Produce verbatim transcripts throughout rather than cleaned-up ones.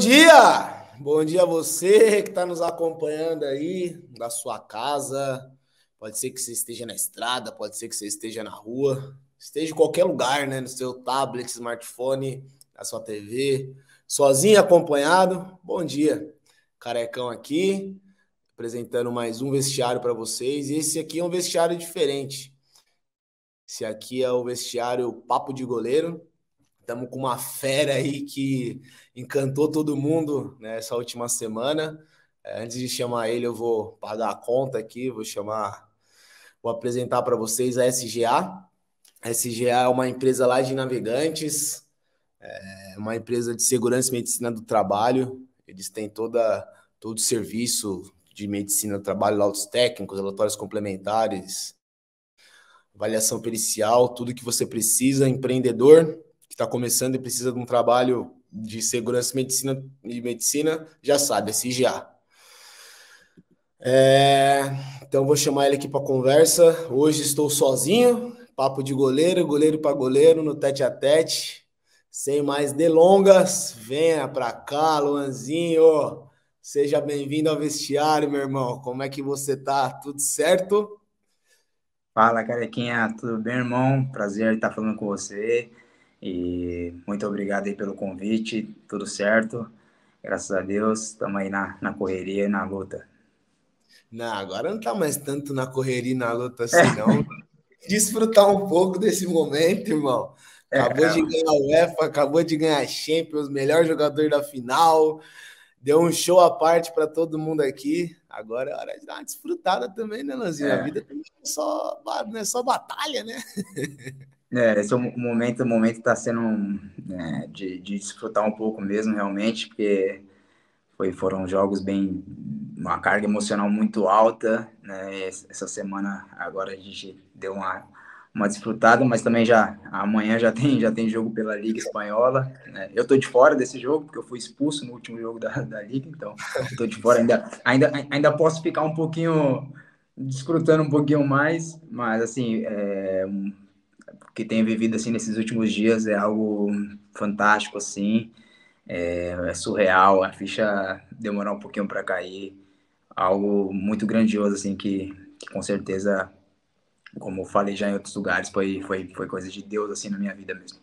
dia! Bom dia a você que está nos acompanhando aí da sua casa. Pode ser que você esteja na estrada, pode ser que você esteja na rua, esteja em qualquer lugar, né? No seu tablet, smartphone, na sua T V, sozinho, acompanhado. Bom dia! Carecão aqui, apresentando mais um vestiário para vocês. E esse aqui é um vestiário diferente. Esse aqui é o vestiário Papo de Goleiro. Estamos com uma fera aí que encantou todo mundo nessa última semana. É, antes de chamar ele, eu vou pagar a conta aqui, vou chamar, vou apresentar para vocês a S G A. A S G A é uma empresa lá de Navegantes, é uma empresa de segurança e medicina do trabalho. Eles têm toda, todo o serviço de medicina do trabalho, laudos técnicos, relatórios complementares, avaliação pericial, tudo que você precisa, empreendedor que está começando e precisa de um trabalho de segurança e medicina, e medicina já sabe, S G A. É, então vou chamar ele aqui para conversa. Hoje estou sozinho, papo de goleiro, goleiro para goleiro, no tete a tete. Sem mais delongas, venha para cá, Luanzinho. Seja bem-vindo ao vestiário, meu irmão. Como é que você tá? Tudo certo? Fala, Carequinha, tudo bem, irmão? Prazer estar falando com você e muito obrigado aí pelo convite, tudo certo, graças a Deus, estamos aí na, na correria e na luta. Não, agora não tá mais tanto na correria e na luta assim, não. Desfrutar um pouco desse momento, irmão. É, Acabou de ganhar a UEFA, acabou de ganhar a Champions, melhor jogador da final. Deu um show à parte para todo mundo aqui. Agora é hora de dar uma desfrutada também, né, Lanzinho? A é, vida também não é só, não é só batalha, né? é, esse é o momento, o momento está sendo é, de, de desfrutar um pouco mesmo, realmente, porque foi, foram jogos bem, uma carga emocional muito alta, né? Essa semana agora a gente deu uma, uma desfrutada, mas também já amanhã já tem, já tem jogo pela Liga Espanhola, né? Eu tô de fora desse jogo, porque eu fui expulso no último jogo da, da Liga, então eu tô de fora, ainda, ainda, ainda posso ficar um pouquinho, desfrutando um pouquinho mais, mas assim, é, o que tenho vivido assim nesses últimos dias é algo fantástico, assim, é, é surreal, a ficha demorar um pouquinho para cair, algo muito grandioso, assim, que, que com certeza, como eu falei já em outros lugares, foi, foi, foi coisa de Deus, assim, na minha vida mesmo.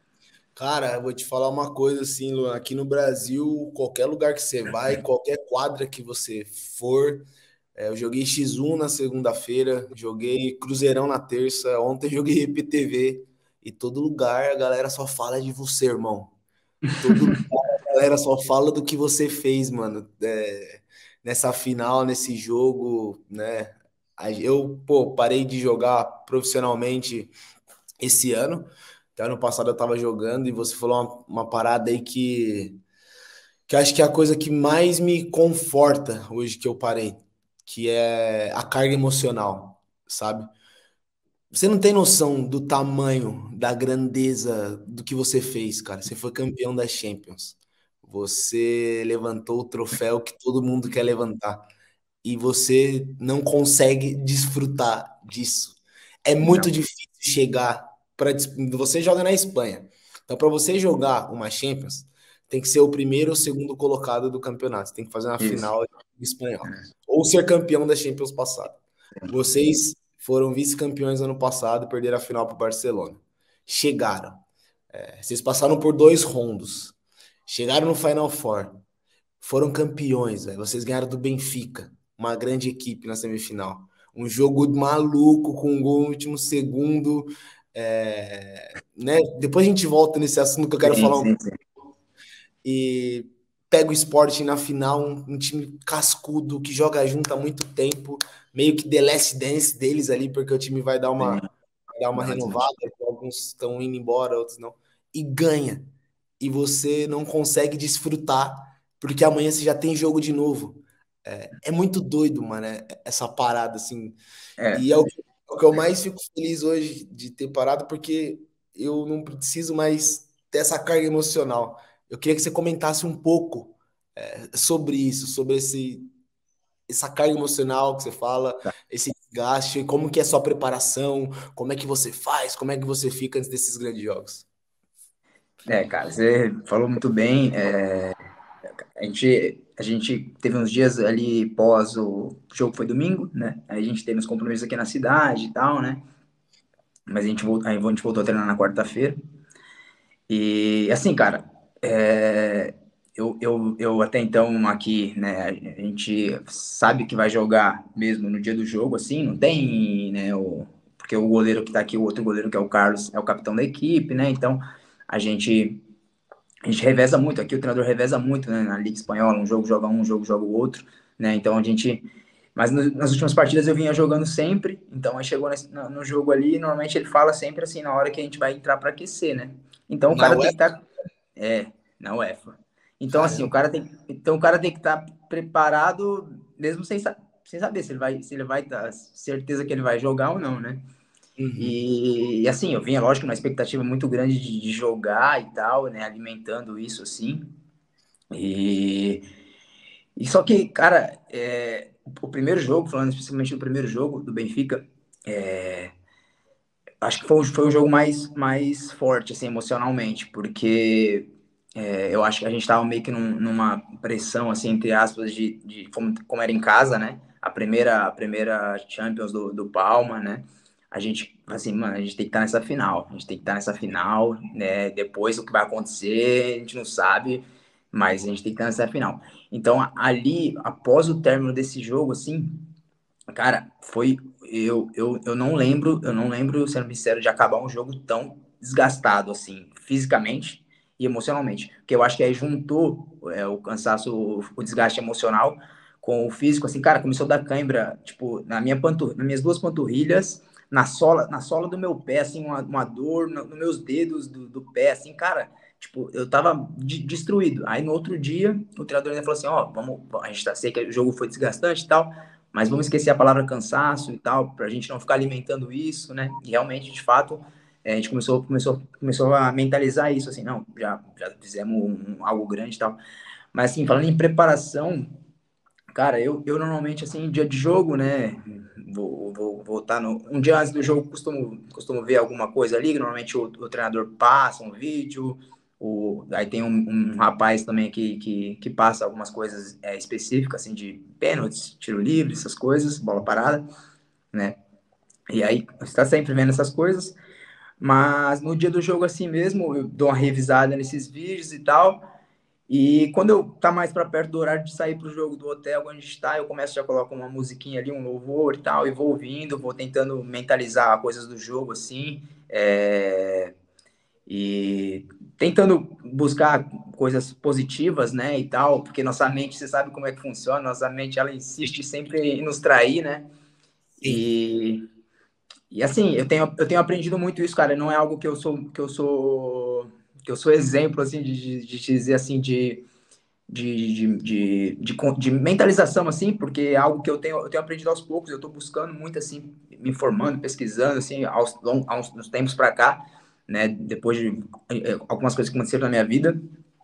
Cara, eu vou te falar uma coisa assim, Luan. Aqui no Brasil, qualquer lugar que você vai, qualquer quadra que você for, é, eu joguei xis um na segunda-feira, joguei Cruzeirão na terça, ontem joguei I P T V, e todo lugar a galera só fala de você, irmão. Todo lugar a galera só fala do que você fez, mano. É, nessa final, nesse jogo, né? A- Eu, pô, parei de jogar profissionalmente esse ano. Até ano passado eu tava jogando e você falou uma, uma parada aí que, que acho que é a coisa que mais me conforta hoje que eu parei, que é a carga emocional, sabe? Você não tem noção do tamanho, da grandeza do que você fez, cara. Você foi campeão da Champions. Você levantou o troféu que todo mundo quer levantar. E você não consegue desfrutar disso. É muito Não, difícil chegar para você joga na Espanha. Então, para você jogar uma Champions, tem que ser o primeiro ou segundo colocado do campeonato. Você tem que fazer uma isso. final espanhol ou ser campeão da Champions passada. É. Vocês foram vice-campeões ano passado e perderam a final para o Barcelona. Chegaram. É, vocês passaram por dois rondos. Chegaram no Final Four. Foram campeões, velho. Vocês ganharam do Benfica, uma grande equipe na semifinal. Um jogo maluco com um gol no último segundo. É, né? Depois a gente volta nesse assunto que eu quero Sim, falar um sim, sim. e pega o Sporting na final, um, um time cascudo que joga junto há muito tempo, meio que The Last Dance deles ali, porque o time vai dar Sim, uma, vai dar uma dá uma renovada, desmanchada. alguns estão indo embora, outros não, e ganha. E você não consegue desfrutar, porque amanhã você já tem jogo de novo. É, é muito doido, mano, é- essa parada, assim. É, E é o, que é o que eu mais fico feliz hoje de ter parado, porque eu não preciso mais ter essa carga emocional. Eu queria que você comentasse um pouco é, sobre isso, sobre esse, essa carga emocional que você fala, tá. esse desgaste, como que é a sua preparação, como é que você faz, como é que você fica antes desses grandes jogos. É, cara, você falou muito bem. É, A gente, a gente teve uns dias ali pós o jogo, foi domingo, né? Aí a gente teve uns compromissos aqui na cidade e tal, né? Mas a gente voltou, aí a gente voltou a treinar na quarta-feira. E assim, cara, é, eu, eu, eu até então aqui, né? A gente sabe que vai jogar mesmo no dia do jogo, assim, não tem, né? O, porque o goleiro que tá aqui, o outro goleiro que é o Carlos, é o capitão da equipe, né? Então a gente a gente reveza muito, aqui o treinador reveza muito, né, na Liga Espanhola, um jogo joga um, um jogo joga o outro, né, então a gente, mas no, nas últimas partidas eu vinha jogando sempre, então aí chegou nesse, no, no jogo ali, normalmente ele fala sempre assim, na hora que a gente vai entrar para aquecer, né, então o Na cara tem web, que estar, tá, é, na UEFA, então assim, o caramba. cara tem, então o cara tem que estar tá preparado, mesmo sem, sem saber se ele vai, se ele vai dar certeza que ele vai jogar ou não, né, Uhum. e, e, assim, eu vinha, lógico, uma expectativa muito grande de, de jogar e tal, né? Alimentando isso, assim. E, e só que, cara, é, o primeiro jogo, falando especificamente do primeiro jogo do Benfica, é, acho que foi, foi o jogo mais, mais forte, assim, emocionalmente, porque é, eu acho que a gente tava meio que num, numa pressão, assim, entre aspas, de, de como, como era em casa, né? A primeira, a primeira Champions do, do Palma, né? A gente, assim, mano, a gente tem que estar nessa final, a gente tem que estar nessa final, né? Depois o que vai acontecer, a gente não sabe, mas a gente tem que estar nessa final. Então, ali, após o término desse jogo, assim, cara, foi. Eu, eu, eu não lembro, eu não lembro, sendo sincero, de acabar um jogo tão desgastado, assim, fisicamente e emocionalmente. Porque eu acho que aí juntou é, o cansaço, o, o desgaste emocional com o físico, assim, cara, começou a dar cãibra, tipo, na minha pantur nas minhas duas panturrilhas, na sola, na sola do meu pé, assim, uma, uma dor no, nos meus dedos do, do pé, assim, cara, tipo, eu tava de, destruído. Aí no outro dia, o treinador ainda falou assim, ó, oh, vamos, a gente tá, sei que o jogo foi desgastante e tal, mas vamos esquecer a palavra cansaço e tal, para a gente não ficar alimentando isso, né? E realmente, de fato, a gente começou, começou, começou a mentalizar isso, assim, não, já, já fizemos um, algo grande e tal. Mas, assim, falando em preparação, cara, eu, eu normalmente, assim, dia de jogo, né, vou, vou voltar no... Um dia antes do jogo, costumo, costumo ver alguma coisa ali, normalmente o, o treinador passa um vídeo, o, aí tem um, um rapaz também que, que, que passa algumas coisas é, específicas, assim, de pênaltis, tiro livre, essas coisas, bola parada, né, e aí você está sempre vendo essas coisas, mas no dia do jogo, assim mesmo, eu dou uma revisada nesses vídeos e tal, e quando eu tá mais para perto do horário de sair pro jogo do hotel onde a gente está, eu começo já coloco uma musiquinha ali, um louvor e tal, e vou ouvindo, vou tentando mentalizar coisas do jogo assim, é... e tentando buscar coisas positivas, né, e tal, porque nossa mente, você sabe como é que funciona, nossa mente ela insiste sempre em nos trair, né? Sim. E e assim, eu tenho, eu tenho aprendido muito isso, cara. Não é algo que eu sou que eu sou que eu sou exemplo assim de, de, de dizer assim de de, de, de, de, de mentalização, assim, porque é algo que eu tenho, eu tenho aprendido aos poucos, eu estou buscando muito, assim, me informando, pesquisando, assim, aos, aos, uns tempos para cá, né, depois de é, algumas coisas que aconteceram na minha vida,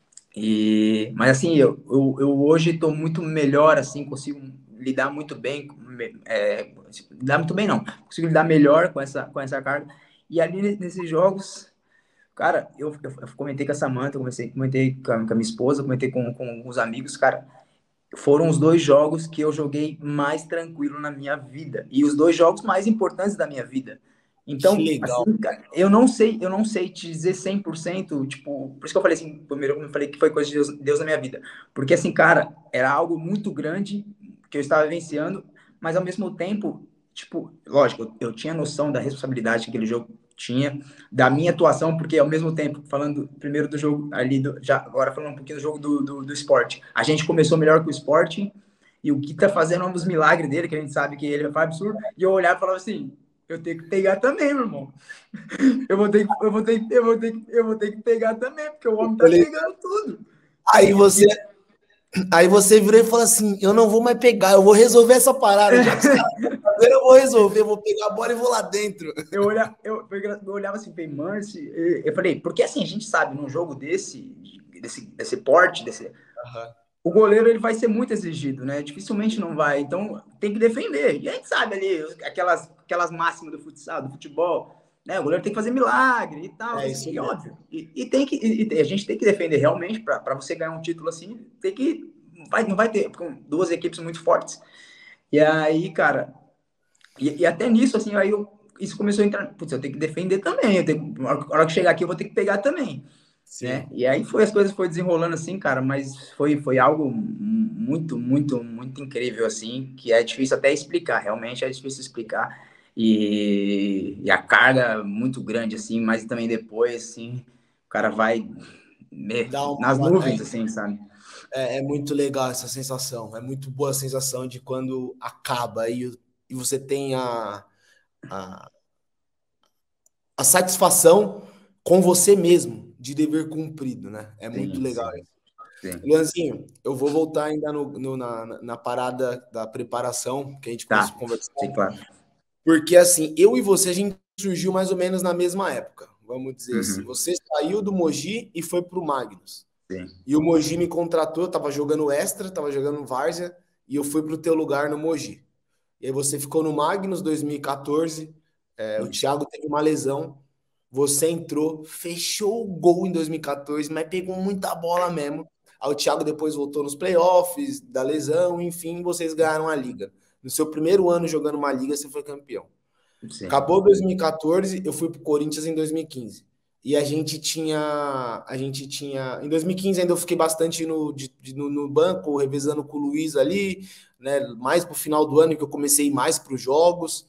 e, mas, assim, eu, eu, eu hoje estou muito melhor, assim, consigo lidar muito bem, é, lidar muito bem, não, consigo lidar melhor com essa, com essa carga, e ali nesses jogos, cara, eu, eu, eu comentei com a Samantha, comecei, comentei com a, com a minha esposa, comentei com, com os amigos, cara. Foram os dois jogos que eu joguei mais tranquilo na minha vida. E os dois jogos mais importantes da minha vida. Que Então, legal. assim, cara, eu não sei, eu não sei te dizer cem por cento, tipo, por isso que eu falei assim, primeiro eu falei que foi coisa de Deus, Deus na minha vida. Porque assim, cara, era algo muito grande que eu estava vivenciando, mas ao mesmo tempo, tipo, lógico, eu, eu tinha noção da responsabilidade que aquele jogo tinha, da minha atuação, porque ao mesmo tempo, falando primeiro do jogo ali, do, já agora falando um pouquinho do jogo do, do, do esporte, a gente começou melhor que o esporte, e o Gui tá fazendo um dos milagres dele, que a gente sabe que ele faz absurdo, e eu olhava e falava assim, eu tenho que pegar também, meu irmão. Eu vou ter que, eu vou ter que, eu vou ter que, eu vou ter que pegar também, porque o homem tá Falei, pegando tudo. aí você, E, aí você virou e falou assim: eu não vou mais pegar, eu vou resolver essa parada. Já que os caras estão fazendo, eu vou resolver, eu vou pegar a bola e vou lá dentro. eu, olha, eu, eu olhava assim, falei, Mance, eu falei, porque assim, a gente sabe, num jogo desse, desse, desse porte, desse, Aham. o goleiro ele vai ser muito exigido, né? Dificilmente não vai. Então tem que defender. E a gente sabe ali aquelas, aquelas máximas do futsal, do futebol. né? O goleiro tem que fazer milagre e tal, É isso assim, e mesmo. óbvio. E, e tem que, e, e a gente tem que defender realmente para você ganhar um título assim, tem que vai, não vai ter com duas equipes muito fortes. E aí, cara, e, e até nisso, assim, aí eu, isso começou a entrar. Putz, eu tenho que defender também. Eu tenho, na hora que chegar aqui, eu vou ter que pegar também, né? Sim. E aí foi as coisas foi desenrolando assim, cara, mas foi, foi algo muito, muito, muito incrível, assim, que é difícil até explicar, realmente é difícil explicar. E, e a carga muito grande, assim, mas também depois, assim, o cara vai me- Dá nas uma, nuvens, assim, sabe? é, é muito legal essa sensação. É muito boa a sensação de quando acaba e, o- e você tem a, a, a satisfação com você mesmo de dever cumprido, né? É muito Sim, legal. sim, sim. Luanzinho, eu vou voltar ainda no, no- na, na parada da preparação que a gente Tá, começou a conversar, sim, claro. porque assim, eu e você, a gente surgiu mais ou menos na mesma época, vamos dizer assim. Uhum, Você saiu do Mogi e foi pro Magnus. sim, E o Mogi me contratou, eu tava jogando extra, tava jogando várzea, e eu fui pro teu lugar no Mogi. E aí você ficou no Magnus dois mil e quatorze, é, o isso. Thiago teve uma lesão, você entrou, fechou o gol em dois mil e quatorze, mas pegou muita bola mesmo. Aí o Thiago depois voltou nos playoffs, da lesão, enfim, vocês ganharam a liga. No seu primeiro ano jogando uma liga, você foi campeão. Sim, Acabou dois mil e quatorze, eu fui pro Corinthians em dois mil e quinze. E a gente tinha, a gente tinha, em dois mil e quinze ainda eu fiquei bastante no, de- de- no, no banco, revezando com o Luiz ali, né? Mais pro final do ano que eu comecei mais para os jogos.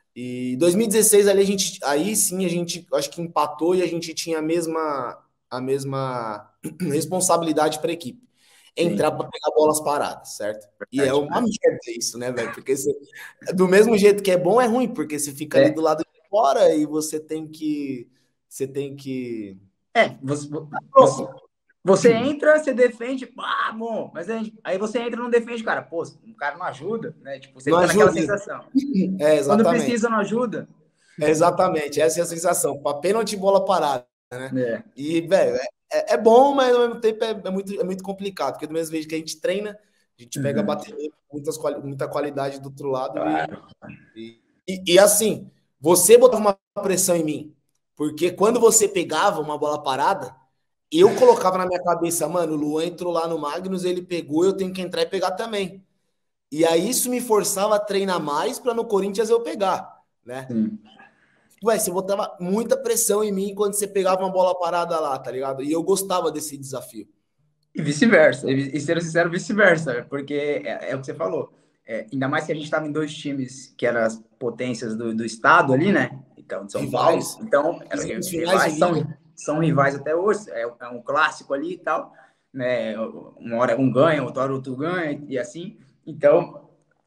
E dois mil e dezesseis ali a gente, aí sim a gente, acho que empatou e a gente tinha a mesma, a mesma responsabilidade para a equipe, entrar sim. para pegar bolas paradas, certo? E é Verdade, uma né? merda isso, né, velho? Porque você, do mesmo jeito que é bom, é ruim, porque você fica ali do É, lado de fora e você tem que, você tem que, é, você, você, pronto, você entra, você defende, ah, bom, mas aí, aí você entra e não defende, cara, pô, o cara não ajuda, né? Tipo, você não fica naquela ajuda. sensação. É, Quando exatamente. precisa, não ajuda. É exatamente, essa é a sensação. Para pênalti, bola parada, né? É. E, velho, é, é é bom, mas ao mesmo tempo é, é muito, é muito complicado, porque do mesmo jeito que a gente treina, a gente pega Uhum. bateria, muitas, quali- muita qualidade do outro lado e, Claro. e, e, e assim, você botava uma pressão em mim, porque quando você pegava uma bola parada, eu colocava na minha cabeça, mano, o Luan entrou lá no Magnus, ele pegou, eu tenho que entrar e pegar também. E aí isso me forçava a treinar mais para no Corinthians eu pegar, né? Sim. Ué, você botava muita pressão em mim quando você pegava uma bola parada lá, tá ligado? E eu gostava desse desafio. E vice-versa, e, e ser sincero, vice-versa, porque é, é o que você falou. É, ainda mais que a gente estava em dois times que eram as potências do, do estado ali, né? Então, de São Paulo. Rivais, Então, eram fizemos finais de rivais, liga. são, são rivais até hoje. É, é um clássico ali e tal. Né? Uma hora um ganha, outra hora outro ganha, e assim. Então,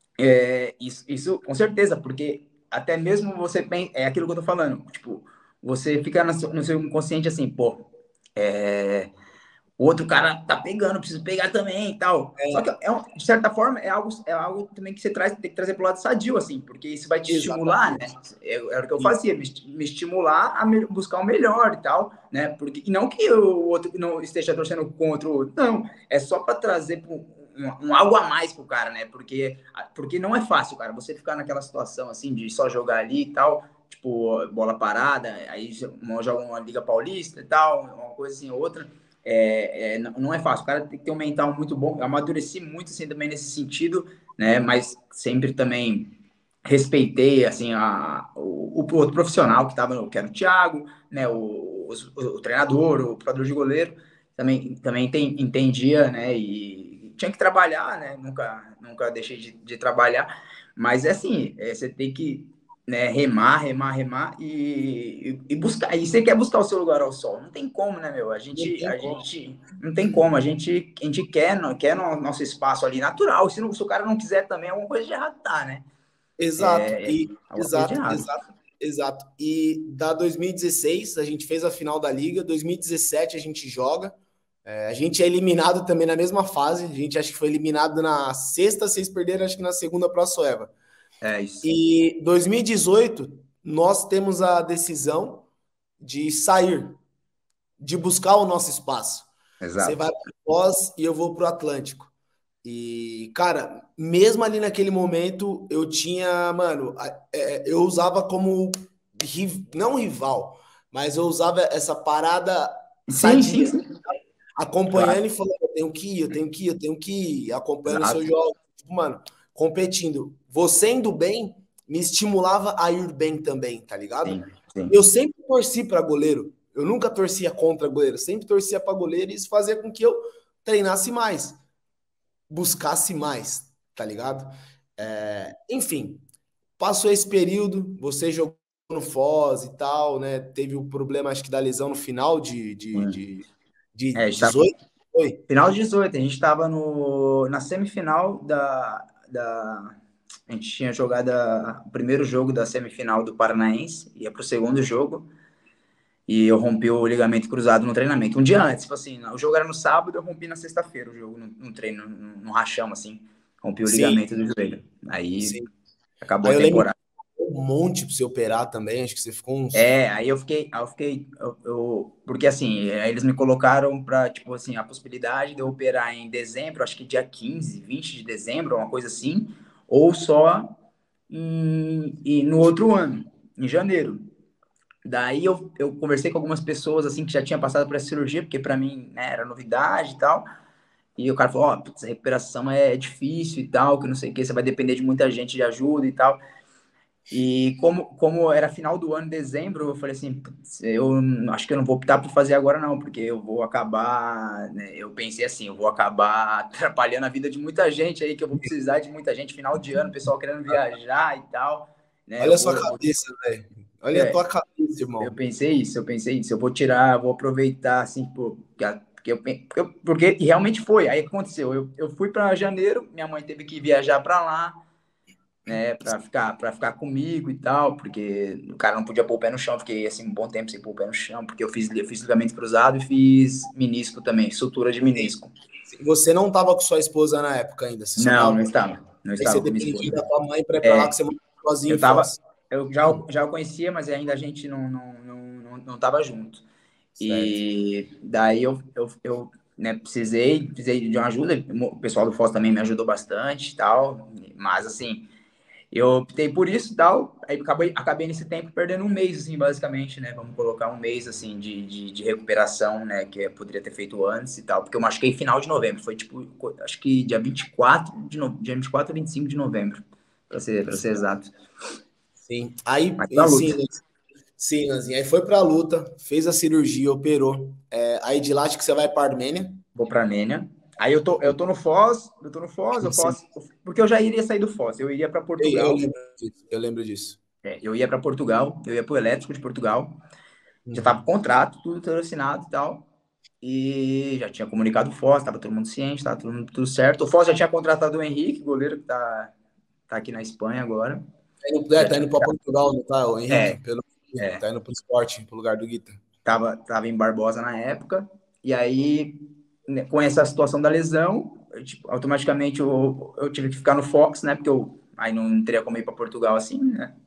é, isso, isso com certeza, porque até mesmo você pensa, é aquilo que eu tô falando, tipo, você fica no seu, no seu inconsciente assim, pô. É, o outro cara tá pegando, preciso pegar também e tal. Só que, é um, de certa forma, é algo, é algo também que você traz, tem que trazer pro lado sadio, assim, porque isso vai te estimular, né? Exatamente. Era o que eu Isso. fazia, me, me estimular a me, buscar o melhor e tal, né? Porque, e não que o outro não esteja torcendo contra o outro, não. É só para trazer um, um, um algo a mais pro cara, né? Porque, porque não é fácil, cara, você ficar naquela situação, assim, de só jogar ali e tal, tipo, bola parada, aí joga uma Liga Paulista e tal, uma coisa assim, outra é, é, não é fácil. O cara tem que ter um mental muito bom. Eu amadureci muito assim, também nesse sentido, né? Mas sempre também respeitei assim a, o, o outro profissional que estava, que era o Thiago, né? O, o, o treinador, o preparador de goleiro, também também tem, entendia, né? E tinha que trabalhar, né? Nunca nunca deixei de, de trabalhar. Mas é assim, é, você tem que né, remar, remar, remar e, e, buscar. E você quer buscar o seu lugar ao sol? Não tem como, né, meu? A Não gente, tem a como. gente não tem como. A gente, a gente quer, quer no nosso espaço ali natural. Se, não, se o cara não quiser também, alguma coisa de errado tá, né? Exato. É, E alguma coisa de exato, errado. exato, exato. E da dois mil e dezesseis, a gente fez a final da Liga. dois mil e dezessete a gente joga. É, a gente é eliminado também na mesma fase. A gente acho que foi eliminado na sexta, vocês perderam, acho que na segunda para a Soeva. É isso. E dois mil e dezoito, nós temos a decisão de sair, de buscar o nosso espaço. Você vai Exato. para o Foz e eu vou para o Atlântico. E, cara, mesmo ali naquele momento, eu tinha, mano, é, eu usava como não rival, mas eu usava essa parada sim, sadia, sim, sim. acompanhando Claro. e falando, eu tenho que ir, eu tenho que ir, eu tenho que ir, acompanhando o seu Exato. jogo, tipo, mano, competindo. Você indo bem, me estimulava a ir bem também, tá ligado? Sim, sim. Eu sempre torci para goleiro, eu nunca torcia contra goleiro, sempre torcia para goleiro e isso fazia com que eu treinasse mais, buscasse mais, tá ligado? É, enfim, passou esse período, você jogou no Foz e tal, né? Teve o problema, acho que da lesão no final de, de, Sim. de, de É, a gente tava, dezoito, foi? final de dezoito, a gente estava no, na semifinal da, da. A gente tinha jogado a- o primeiro jogo da semifinal do Paranaense, ia pro segundo jogo, e eu rompi o ligamento cruzado no treinamento. Um dia antes, tipo assim, o jogo era no sábado, eu rompi na sexta-feira o jogo, no, no treino, no, no rachão, assim. Rompi o Sim, ligamento do joelho. Aí sim. acabou Aí a eu lembro que temporada. um monte pra você operar também, acho que você ficou uns. É, aí eu fiquei, aí eu fiquei, eu, eu- porque assim, aí eles me colocaram para, tipo assim, a possibilidade de eu operar em dezembro, acho que dia quinze, vinte de dezembro, uma coisa assim, ou só em, e no outro ano, em janeiro. Daí eu, eu conversei com algumas pessoas, assim, que já tinham passado por essa cirurgia, porque para mim, né, era novidade e tal, e o cara falou, ó, oh, a recuperação é difícil e tal, que não sei o que, você vai depender de muita gente de ajuda e tal. E como, como era final do ano, dezembro, eu falei assim, "Putz, eu acho que eu não vou optar por fazer agora não, porque eu vou acabar, né, eu pensei assim, eu vou acabar atrapalhando a vida de muita gente aí, que eu vou precisar de muita gente, final de ano, pessoal querendo viajar e tal, né, eu Olha a sua vou, vou cabeça, velho. Olha a é, tua cabeça, eu irmão. pensei isso, eu pensei isso, eu vou tirar, vou aproveitar, assim, pô, porque, eu, porque, eu, porque realmente foi, aí aconteceu, eu, eu fui para janeiro, minha mãe teve que viajar para lá, né, para ficar, para ficar comigo e tal, porque o cara não podia pôr o pé no chão, fiquei assim um bom tempo sem pôr o pé no chão, porque eu fiz, eu fiz ligamento cruzado e fiz menisco também, sutura de menisco. Você não tava com sua esposa na época ainda, você só Não, não tava. estava, não Aí você estava com minha dependia esposa. da tua mãe para ir pra lá, que É, você morava sozinho eu em tava, Foz. eu já, já o conhecia, mas ainda a gente não, não, não, não, não tava junto. Certo. E daí eu, eu, eu né, precisei, precisei de uma ajuda, o pessoal do Foz também me ajudou bastante e tal, mas assim, eu optei por isso e tal, aí acabei, acabei nesse tempo perdendo um mês, assim, basicamente, né? Vamos colocar um mês, assim, de, de, de recuperação, né? Que eu poderia ter feito antes e tal, porque eu machuquei final de novembro, foi tipo, acho que dia vinte e quatro de novembro, dia vinte e quatro ou vinte e cinco de novembro, pra ser, pra ser exato. Sim. Aí, Mas pra e sim, luta, sim, Lanzinho. Aí foi pra luta, fez a cirurgia, operou. É, aí de lá acho que você vai pra Armênia. vou pra Nênia. Aí eu tô, eu tô no Foz, eu tô no Foz, eu Sim. faço, porque eu já iria sair do Foz, eu iria para Eu, eu Portugal, lembro disso. Eu lembro disso. é, eu ia para Portugal, eu ia pro Elétrico de Portugal, já tava Uhum. contrato, tudo, tudo assinado e tal. E já tinha comunicado o Foz, tava todo mundo ciente, tava tudo, tudo certo. O Foz já tinha contratado o Henrique, goleiro que tá, tá aqui na Espanha agora. Tá indo, é, Já tá tinha, indo pra Portugal, não tá, o Henrique? é, Pelo, é, tá indo pro esporte, pro lugar do Guita. tava, tava em Barbosa na época. E aí, né, com essa situação da lesão, eu, tipo, automaticamente eu, eu tive que ficar no Fox, né? Porque eu aí não teria como ir para Portugal assim, né?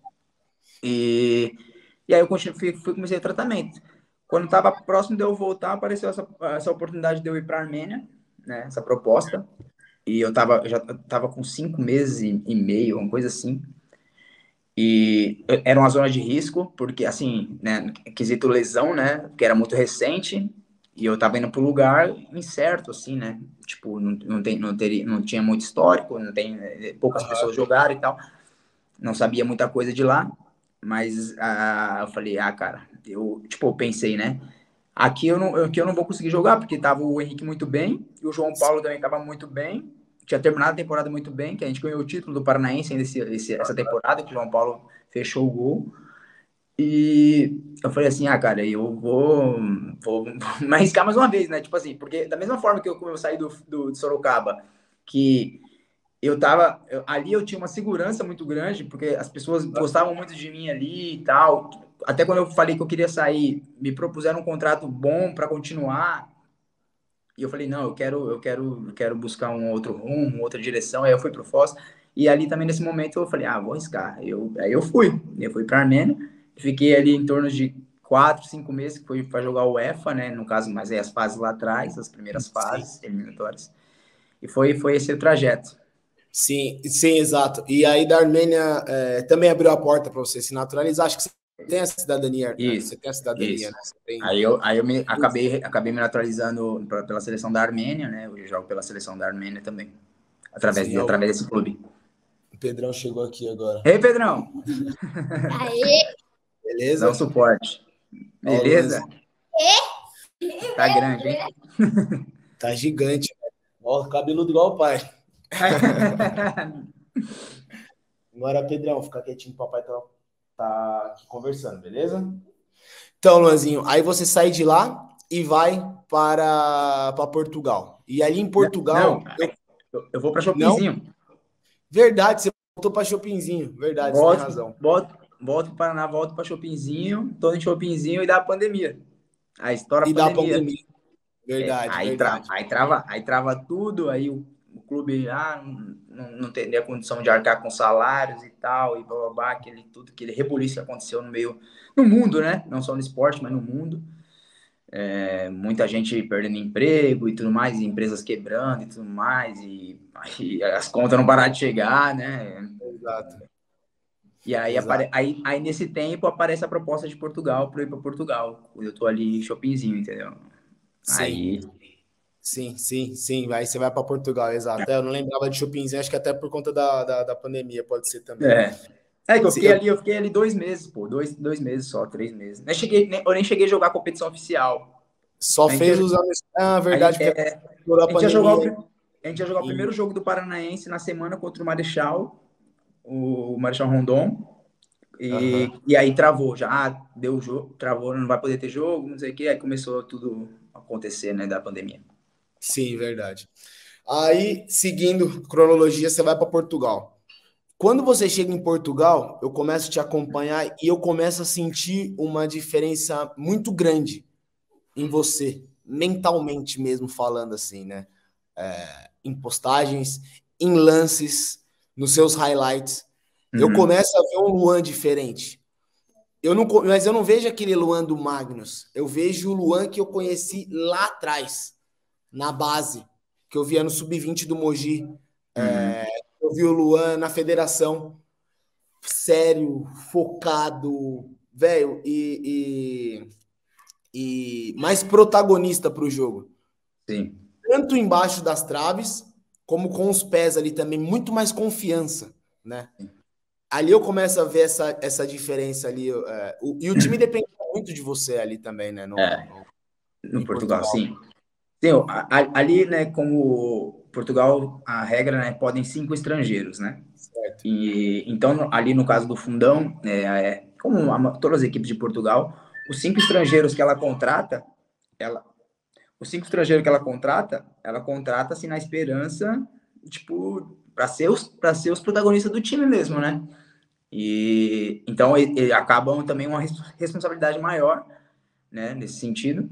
E, e aí eu continuei, fui, fui, comecei o tratamento. Quando estava próximo de eu voltar, apareceu essa, essa oportunidade de eu ir para a Armênia, né? Essa proposta. E eu tava, eu já tava com cinco meses e, e meio, uma coisa assim. E era uma zona de risco, porque, assim, né, quesito lesão, né, que era muito recente, e eu tava indo pro lugar incerto, assim, né, tipo, não, não, tem, não, teria, não tinha muito histórico, não tem, poucas Aham. pessoas jogaram e tal, não sabia muita coisa de lá, mas ah, eu falei, ah, cara, eu, tipo, eu pensei, né, aqui eu, não, aqui eu não vou conseguir jogar, porque tava o Henrique muito bem, e o João Paulo também tava muito bem, tinha terminado a temporada muito bem, que a gente ganhou o título do Paranaense ainda esse, esse, essa temporada, que o João Paulo fechou o gol. E eu falei assim, ah, cara, eu vou, vou, vou me arriscar mais uma vez, né? Tipo assim, porque da mesma forma que eu, como eu saí do, do, de Sorocaba, que eu tava, eu, ali eu tinha uma segurança muito grande, porque as pessoas gostavam muito de mim ali e tal. Até quando eu falei que eu queria sair, me propuseram um contrato bom para continuar. E eu falei, não, eu quero, eu quero, eu quero buscar um outro rumo, uma outra direção. Aí eu fui pro Foz. E ali também nesse momento eu falei, ah, vou arriscar. Eu, aí eu fui. Eu fui para Armênia. Fiquei ali em torno de quatro, cinco meses que foi para jogar o UEFA, né? No caso, mas aí as fases lá atrás, as primeiras Sim. fases eliminatórias. E foi, foi esse o trajeto. Sim, sim, exato. E aí da Armênia é, também abriu a porta para você se naturalizar. Acho que você tem a cidadania, Isso, você tem a cidadania, isso. né? Você tem... Aí eu, aí eu me, acabei, acabei me naturalizando pra, pela seleção da Armênia, né? Eu jogo pela seleção da Armênia também, através, Sim, de, ó, através desse clube. o Pedrão chegou aqui agora. Ei, Pedrão! Aê! Dá um Beleza? suporte. Ó, o Beleza? Luanzinho. Tá grande, hein? Tá gigante, né? Ó, cabeludo igual o pai. Agora, Pedrão, fica quietinho, o papai tá, tá aqui conversando, beleza? Então, Luanzinho, aí você sai de lá e vai para, para Portugal. E ali em Portugal, Não, eu, eu, eu vou pra não, Shoppingzinho. verdade, você voltou para Shoppingzinho, verdade, você tem Volto, razão. volto, volto pro Paraná, volto pra Shoppingzinho, tô em Shoppingzinho e dá a pandemia. Aí estoura a E da pandemia. pandemia, É, verdade, aí, tra, verdade. aí, trava, aí trava tudo, aí o, o clube ah, não, não tem a condição de arcar com salários e tal, e blá, blá, blá, aquele, tudo, aquele rebuliço que aconteceu no meio, no mundo, né? Não só no esporte, mas no mundo. É, muita gente perdendo emprego e tudo mais, e empresas quebrando e tudo mais, e, e as contas não pararam de chegar, né? Exato, E aí, exato. apare... aí, aí nesse tempo aparece a proposta de Portugal para ir para Portugal. Eu tô ali em Shoppingzinho, entendeu? Sim, Aí. sim, sim, sim. Aí você vai para Portugal, exato. É, eu não lembrava de Shoppingzinho, acho que até por conta da, da, da pandemia, pode ser também. É. É que eu Se fiquei eu- ali, eu fiquei ali dois meses, pô, dois, dois meses só, três meses. Nem cheguei, nem, eu nem cheguei a jogar competição oficial. Só A gente ia, fez os anos. Ah, a verdade, gente, porque é, estourou a a gente ia jogar o, pandemia. pri- a gente ia jogar o E, primeiro jogo do Paranaense na semana contra o Marechal, o Marechal Rondon. E, aham. e aí travou, já ah, deu o jogo, travou, não vai poder ter jogo, não sei o que, aí começou tudo a acontecer, né, da pandemia. Sim, verdade. Aí, seguindo cronologia, você vai para Portugal. Quando você chega em Portugal, eu começo a te acompanhar e eu começo a sentir uma diferença muito grande em você, mentalmente mesmo falando assim, né? É, em postagens, em lances, nos seus highlights. Eu Uhum. começo a ver um Luan diferente. Eu não, mas eu não vejo aquele Luan do Magnus. Eu vejo o Luan que eu conheci lá atrás, na base, que eu via no sub vinte do Mogi. Uhum. É, eu vi o Luan na federação, sério, focado, velho, e, e, e mais protagonista para o jogo. Sim. Tanto embaixo das traves, como com os pés ali também, muito mais confiança, né? Ali eu começo a ver essa, essa diferença ali. É, o, e o time depende muito de você ali também, né? No, É, no, no em Portugal, Portugal. sim. Sim, a- a- ali, né, como Portugal, a regra, né, podem cinco estrangeiros, né? Certo. E então, no- ali no caso do Fundão, é, é, como a, todas as equipes de Portugal, os cinco estrangeiros que ela contrata, ela, os cinco estrangeiros que ela contrata, ela contrata assim na esperança, tipo, para ser os para ser os protagonistas do time mesmo, né? E então e, e acabam também uma res- responsabilidade maior, né, nesse sentido.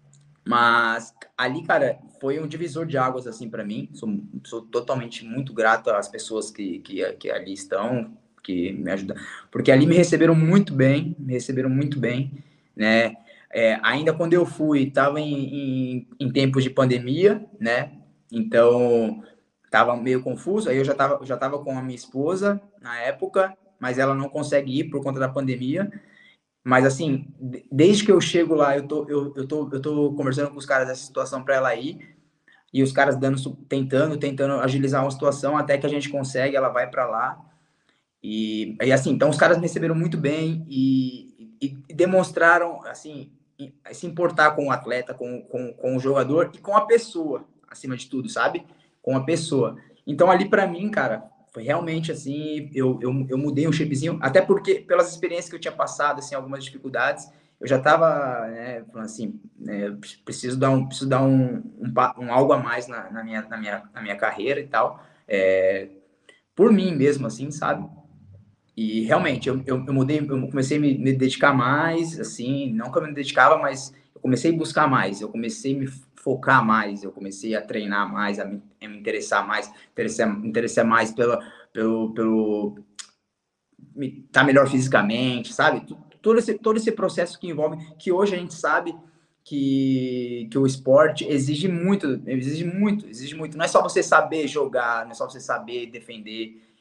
Mas ali, cara, foi um divisor de águas assim para mim. Sou, sou totalmente muito grato às pessoas que, que, que ali estão, que me ajudam, porque ali me receberam muito bem, me receberam muito bem, né? É, ainda quando eu fui, estava em, em, em tempos de pandemia, né? Então estava meio confuso. Aí eu já estava já tava com a minha esposa na época, mas ela não consegue ir por conta da pandemia. Mas assim, desde que eu chego lá, eu tô, eu, eu tô, eu tô conversando com os caras dessa situação para ela ir, e os caras dando, tentando, tentando agilizar uma situação até que a gente consegue, ela vai para lá. E, e assim, então os caras me receberam muito bem e, e, e demonstraram, assim, se importar com o atleta, com, com, com o jogador e com a pessoa, acima de tudo, sabe? Com a pessoa. Então ali para mim, cara, foi realmente assim, eu, eu, eu mudei um shapezinho, até porque pelas experiências que eu tinha passado, assim, algumas dificuldades, eu já tava, né, falando assim, né, preciso dar um, preciso dar um, um, um algo a mais na, na, minha, na, minha, na minha carreira e tal, é, por mim mesmo, assim, sabe? E realmente, eu, eu, eu mudei, eu comecei a me, me dedicar mais, assim, não que eu me dedicava, mas eu comecei a buscar mais, eu comecei a me focar mais, eu comecei a treinar mais, a me, a me interessar mais, interessar, me interessar mais pela, pelo, pelo estar tá melhor fisicamente, sabe? Todo esse, todo esse processo que envolve, que hoje a gente sabe que, que o esporte exige muito, exige muito, exige muito. Não é só você saber jogar, não é só você saber defender,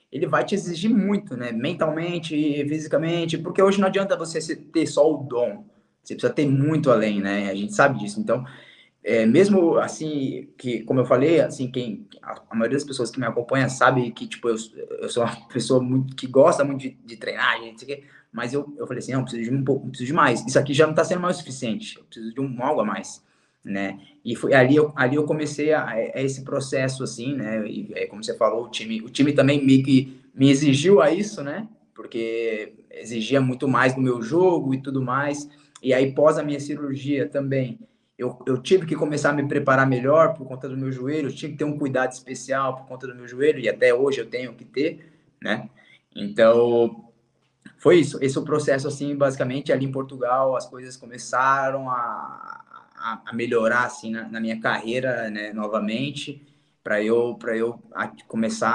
ele vai te exigir muito, né? Mentalmente, fisicamente, porque hoje não adianta você ter só o dom, você precisa ter muito além, né? A gente sabe disso. Então, é, mesmo assim, que, como eu falei, assim, quem, a, a maioria das pessoas que me acompanha sabe que, tipo, eu, eu sou uma pessoa muito, que gosta muito de, de treinar, gente, sei o quê, mas eu, eu falei assim, não, preciso de um pouco, preciso de mais. Isso aqui já não está sendo mais o suficiente, eu preciso de um algo a mais, né? E foi ali eu, ali eu comecei a, a esse processo, assim, né? E é, como você falou, o time, o time também me, que me exigiu a isso, né? Porque exigia muito mais do meu jogo e tudo mais. E aí, pós a minha cirurgia também, eu, eu tive que começar a me preparar melhor por conta do meu joelho, eu tive que ter um cuidado especial por conta do meu joelho, e até hoje eu tenho que ter, né? Então, foi isso. Esse é o processo, assim, basicamente, ali em Portugal, as coisas começaram a, a, a melhorar, assim, na, na minha carreira, né, novamente, para eu, para eu a, começar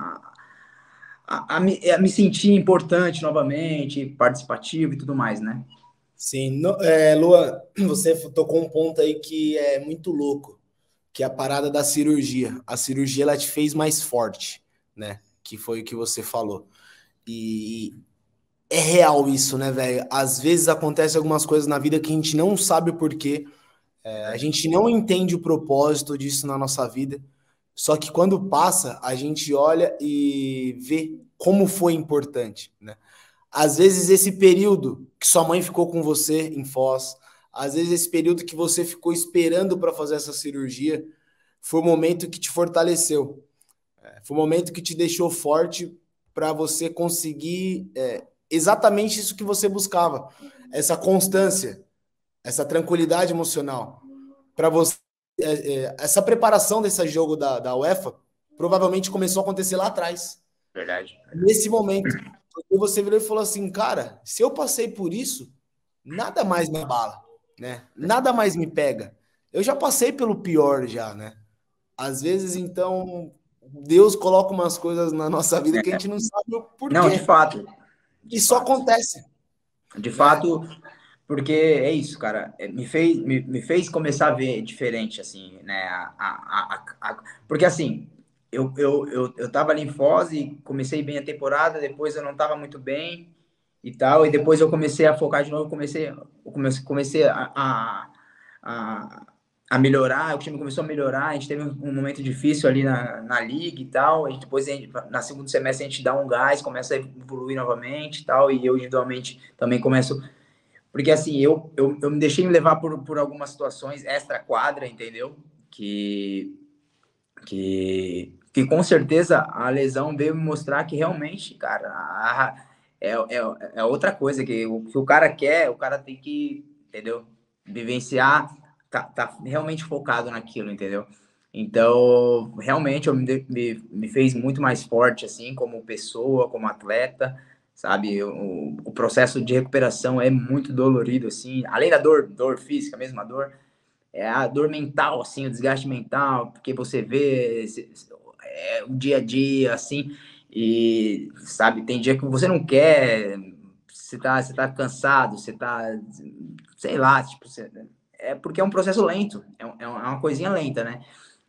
a, a, me, a me sentir importante novamente, participativo e tudo mais, né? Sim, no, é, Luan, você tocou um ponto aí que é muito louco, que é a parada da cirurgia. A cirurgia ela te fez mais forte, né? Que foi o que você falou. E é real isso, né, velho? Às vezes acontece algumas coisas na vida que a gente não sabe o porquê, é, a gente não entende o propósito disso na nossa vida. Só que quando passa, a gente olha e vê como foi importante, né? Às vezes esse período que sua mãe ficou com você em Foz, às vezes esse período que você ficou esperando para fazer essa cirurgia, foi o momento que te fortaleceu. É, foi o momento que te deixou forte para você conseguir é, exatamente isso que você buscava, essa constância, essa tranquilidade emocional. Para você, é, é, essa preparação desse jogo da, da UEFA provavelmente começou a acontecer lá atrás. Verdade. Nesse momento. Porque você virou e falou assim, cara, se eu passei por isso, nada mais me abala, né? Nada mais me pega. Eu já passei pelo pior já, né? Às vezes, então, Deus coloca umas coisas na nossa vida que a gente não sabe o Não, de porquê. fato. De E só fato. acontece, De né? fato, porque é isso, cara. É, Me fez, me, me fez começar a ver diferente, assim, né? A, a, a, a- porque, assim, eu, eu, eu, eu tava ali em Foz e comecei bem a temporada, depois eu não tava muito bem e tal, e depois eu comecei a focar de novo, comecei, eu comecei, comecei a, a, a, a melhorar, o time começou a melhorar, a gente teve um, um momento difícil ali na, na liga e tal, e depois, a gente, na segundo semestre, a gente dá um gás, começa a evoluir novamente e tal, e eu individualmente também começo porque, assim, eu, eu, eu me deixei me levar por, por algumas situações extra-quadra, entendeu? Que, que, que, com certeza, a lesão veio me mostrar que, realmente, cara, a, é, é, é outra coisa, que o que o cara quer, o cara tem que, entendeu? Vivenciar, tá, tá realmente focado naquilo, entendeu? Então, realmente, eu me, me, me fez muito mais forte, assim, como pessoa, como atleta, sabe? O, o processo de recuperação é muito dolorido, assim, além da dor, dor física mesmo, a dor, é a dor mental, assim, o desgaste mental, porque você vê é, o dia a dia, assim, e, sabe, tem dia que você não quer, você tá, você tá cansado, você tá, sei lá, tipo, você, é porque é um processo lento, é, é uma coisinha lenta, né?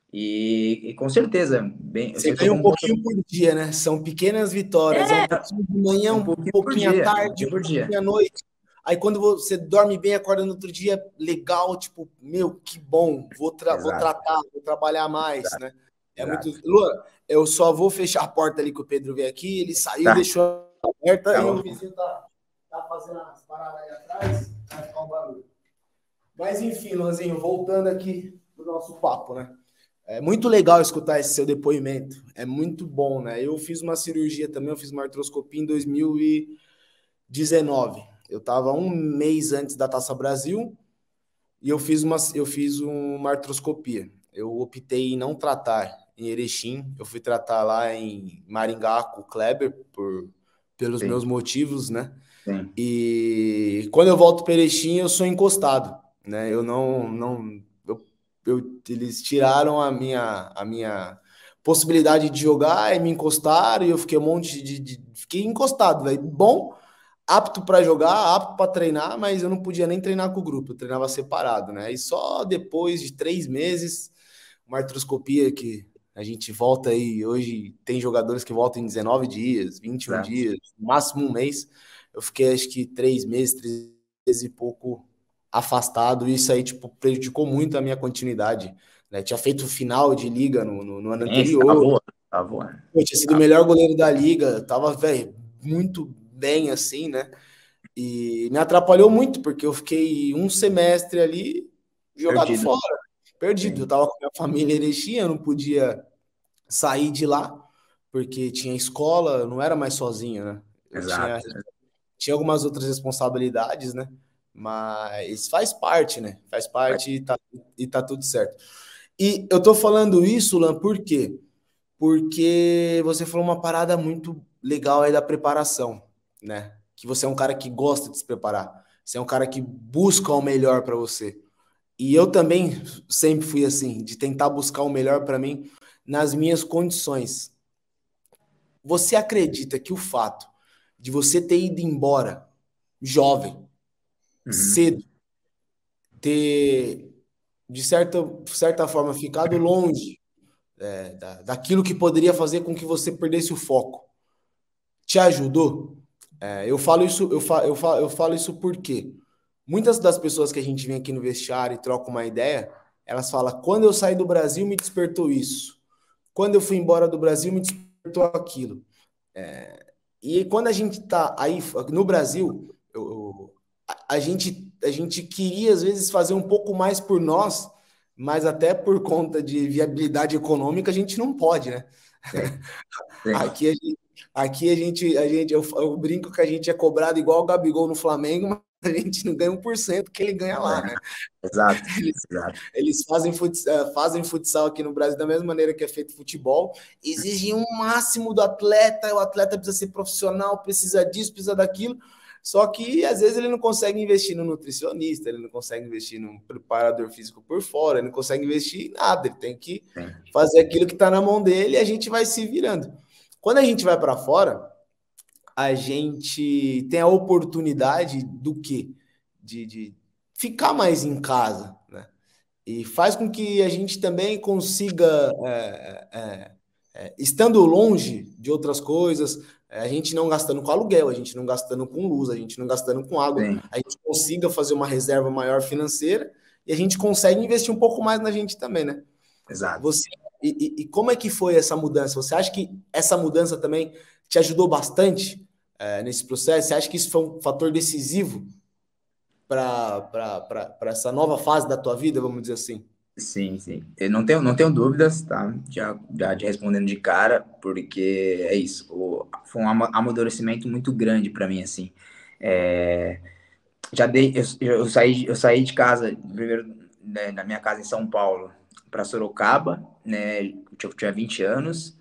E, e com certeza, bem, Você você ganha tocou um um ponto. pouquinho por dia, né? São pequenas vitórias. É um pouquinho de manhã, Um um pouquinho por pouquinho à dia, um tarde, pouquinho um por dia. pouquinho à noite. Aí quando você dorme bem, acorda no outro dia, legal, tipo, meu, que bom, vou, tra vou Exato, tratar, vou trabalhar mais, exato, né? É muito. exato. Luan, eu só vou fechar a porta ali que o Pedro veio aqui, ele saiu, Tá, deixou aberta tá e o bom. vizinho tá, tá fazendo as paradas aí atrás, vai ficar um barulho. Mas enfim, Luanzinho, voltando aqui pro nosso papo, né? É muito legal escutar esse seu depoimento. É muito bom, né? Eu fiz uma cirurgia também, eu fiz uma artroscopia em dois mil e dezenove. Eu estava um mês antes da Taça Brasil e eu fiz uma, eu fiz uma artroscopia. Eu optei em não tratar em Erechim, eu fui tratar lá em Maringá com o Kleber por, pelos Sim, meus motivos, né? sim. E quando eu volto para Erechim, eu sou encostado, né? Eu não, não eu, eu, eles tiraram a minha, a minha possibilidade de jogar e me encostaram e eu fiquei um monte de, de fiquei encostado, velho. Bom, apto para jogar, apto para treinar, mas eu não podia nem treinar com o grupo, eu treinava separado, né? E só depois de três meses, uma artroscopia que A gente volta aí, hoje tem jogadores que voltam em dezenove dias, vinte e um Exato. dias, no máximo um mês. Eu fiquei acho que três meses, três meses e pouco afastado, e isso aí, tipo, prejudicou muito a minha continuidade, né? Tinha feito final de liga no, no, no ano Sim, você tava anterior, voando, tava voando. eu tinha sido o melhor goleiro da liga, tava, velho, muito bem assim, né? E me atrapalhou muito, porque eu fiquei um semestre ali jogado Perdido. fora, perdido. Eu Sim, tava com a minha família em Erechim, eu não podia sair de lá, porque tinha escola, eu não era mais sozinho, né? Eu tinha, exato. tinha algumas outras responsabilidades, né? Mas faz parte, né? Faz parte e tá, e tá tudo certo. E eu tô falando isso, Lan, por quê? Porque você falou uma parada muito legal aí da preparação, né? Que você é um cara que gosta de se preparar. Você é um cara que busca o melhor para você. E eu também sempre fui assim, de tentar buscar o melhor para mim nas minhas condições. Você acredita que o fato de você ter ido embora jovem, Uhum. cedo, ter de certa, certa forma ficado longe é, da, daquilo que poderia fazer com que você perdesse o foco, te ajudou? É, eu falo isso, eu falo, eu falo, eu falo isso porque muitas das pessoas que a gente vem aqui no vestiário e troca uma ideia, elas falam: quando eu saí do Brasil, me despertou isso. Quando eu fui embora do Brasil, me despertou aquilo. E quando a gente tá aí no Brasil, eu, eu, a, a gente, a gente queria às vezes fazer um pouco mais por nós, mas até por conta de viabilidade econômica, a gente não pode, né? Sim, sim. Aqui a gente, aqui a gente, a gente eu, eu brinco que a gente é cobrado igual o Gabigol no Flamengo, mas a gente não ganha um por cento que ele ganha lá, né? É, exato, Eles, exato. eles fazem, futsal, fazem futsal aqui no Brasil da mesma maneira que é feito futebol, exigem um máximo do atleta, o atleta precisa ser profissional, precisa disso, precisa daquilo, só que às vezes ele não consegue investir no nutricionista, ele não consegue investir num preparador físico por fora, ele não consegue investir em nada, ele tem que Sim, fazer aquilo que está na mão dele e a gente vai se virando. Quando a gente vai para fora, a gente tem a oportunidade do quê? De, de ficar mais em casa, né? E faz com que a gente também consiga, é, é, é, estando longe de outras coisas, é, a gente não gastando com aluguel, a gente não gastando com luz, a gente não gastando com água, sim, a gente consiga fazer uma reserva maior financeira e a gente consegue investir um pouco mais na gente também, né? exato. Você, e, e, e como é que foi essa mudança? Você acha que essa mudança também te ajudou bastante é, nesse processo? Você acha que isso foi um fator decisivo para essa nova fase da tua vida, vamos dizer assim? Sim, sim. Eu não tenho, não tenho dúvidas, tá? Já, já te respondendo de cara, porque é isso. O, foi um ama- amadurecimento muito grande para mim, assim. É, já dei, eu, eu saí, eu saí de casa, primeiro, né, na minha casa em São Paulo, para Sorocaba, né? Eu tinha vinte anos,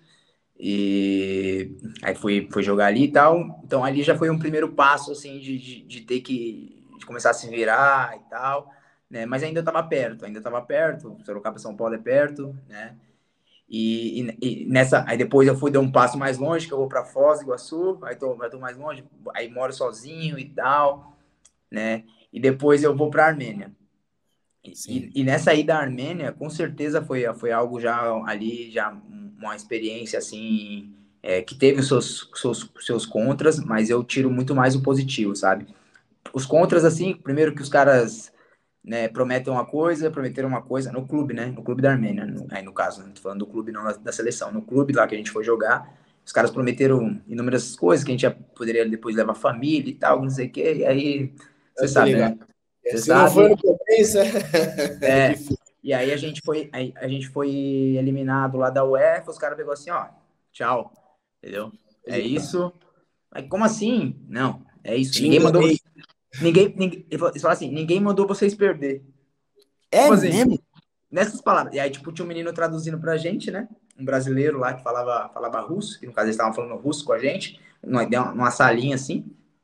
e aí fui, fui jogar ali e tal. Então ali já foi um primeiro passo, assim, de, de, de ter que de começar a se virar e tal, né? Mas ainda estava perto, ainda estava perto. Sorocaba, São Paulo é perto, né? E, e, e, nessa, aí depois eu fui dar um passo mais longe, que eu vou para Foz do Iguaçu, aí tô, aí tô mais longe, aí moro sozinho e tal, né? E depois eu vou para Armênia. E, Sim. e nessa ida à Armênia, com certeza foi, foi algo já ali, já uma experiência assim, é, que teve os seus, seus, seus contras, mas eu tiro muito mais o positivo, sabe? Os contras, assim, primeiro que os caras, né, prometem uma coisa, prometeram uma coisa, no clube, né? No clube da Armênia, no, aí no caso, não tô falando do clube, não da, da seleção, no clube lá que a gente foi jogar, os caras prometeram inúmeras coisas, que a gente já poderia depois levar família e tal, não sei o quê, e aí, você Eu tô sabe, ligado. né? Você Se não for sabe, no começo, é é, difícil. e aí a gente foi, a, a gente foi eliminado lá da UEFA, os caras pegou assim, ó, tchau, entendeu? É isso. Aí, como assim? Não, é isso. Te Ninguém mandou, enganei. ninguém, ninguém, eles falaram assim, ninguém mandou vocês perder. É Tipo assim, mesmo? nessas palavras. E aí, tipo, tinha um menino traduzindo pra gente, né? Um brasileiro lá que falava, falava russo, que no caso eles estavam falando russo com a gente, numa, numa salinha assim.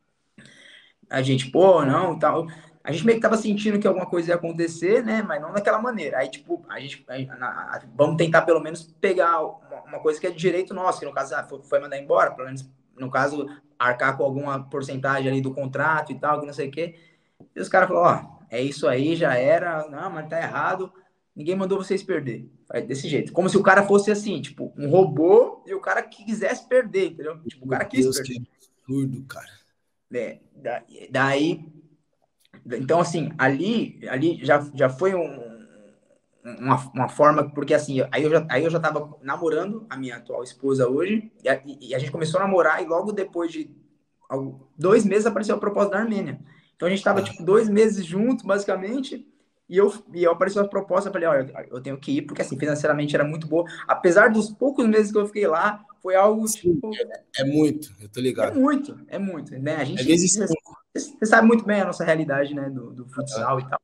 A gente, pô, não, tal. A gente meio que tava sentindo que alguma coisa ia acontecer, né? Mas não daquela maneira. Aí, tipo, a gente, a, a, vamos tentar pelo menos pegar uma, uma, coisa que é de direito nosso, que no caso ah, foi, foi mandar embora, pelo menos, no caso, arcar com alguma porcentagem ali do contrato e tal, que não sei o quê. E os caras falaram, ó, é isso aí, já era, não, mas tá errado. ninguém mandou vocês perder. É desse jeito. Como se o cara fosse assim, tipo, um robô e o cara que quisesse perder, entendeu? Tipo, o Meu cara quis Deus, perder. que absurdo, cara. É, da- daí, então assim, ali, ali já, já foi um, uma, uma forma, porque assim, aí eu, já, aí eu já tava namorando a minha atual esposa hoje, e a, e a gente começou a namorar, e logo depois de dois meses apareceu a proposta da Armênia. Então a gente tava, Ah, tipo, dois meses juntos, basicamente, e eu, e eu apareceu a proposta, eu falei, olha, eu tenho que ir, porque assim, financeiramente era muito boa. Apesar dos poucos meses que eu fiquei lá, foi algo, sim, tipo, é, é muito, eu tô é ligado. muito, é muito, né? A É gente, vezes cinco. você sabe muito bem a nossa realidade, né, do, do futsal e tal.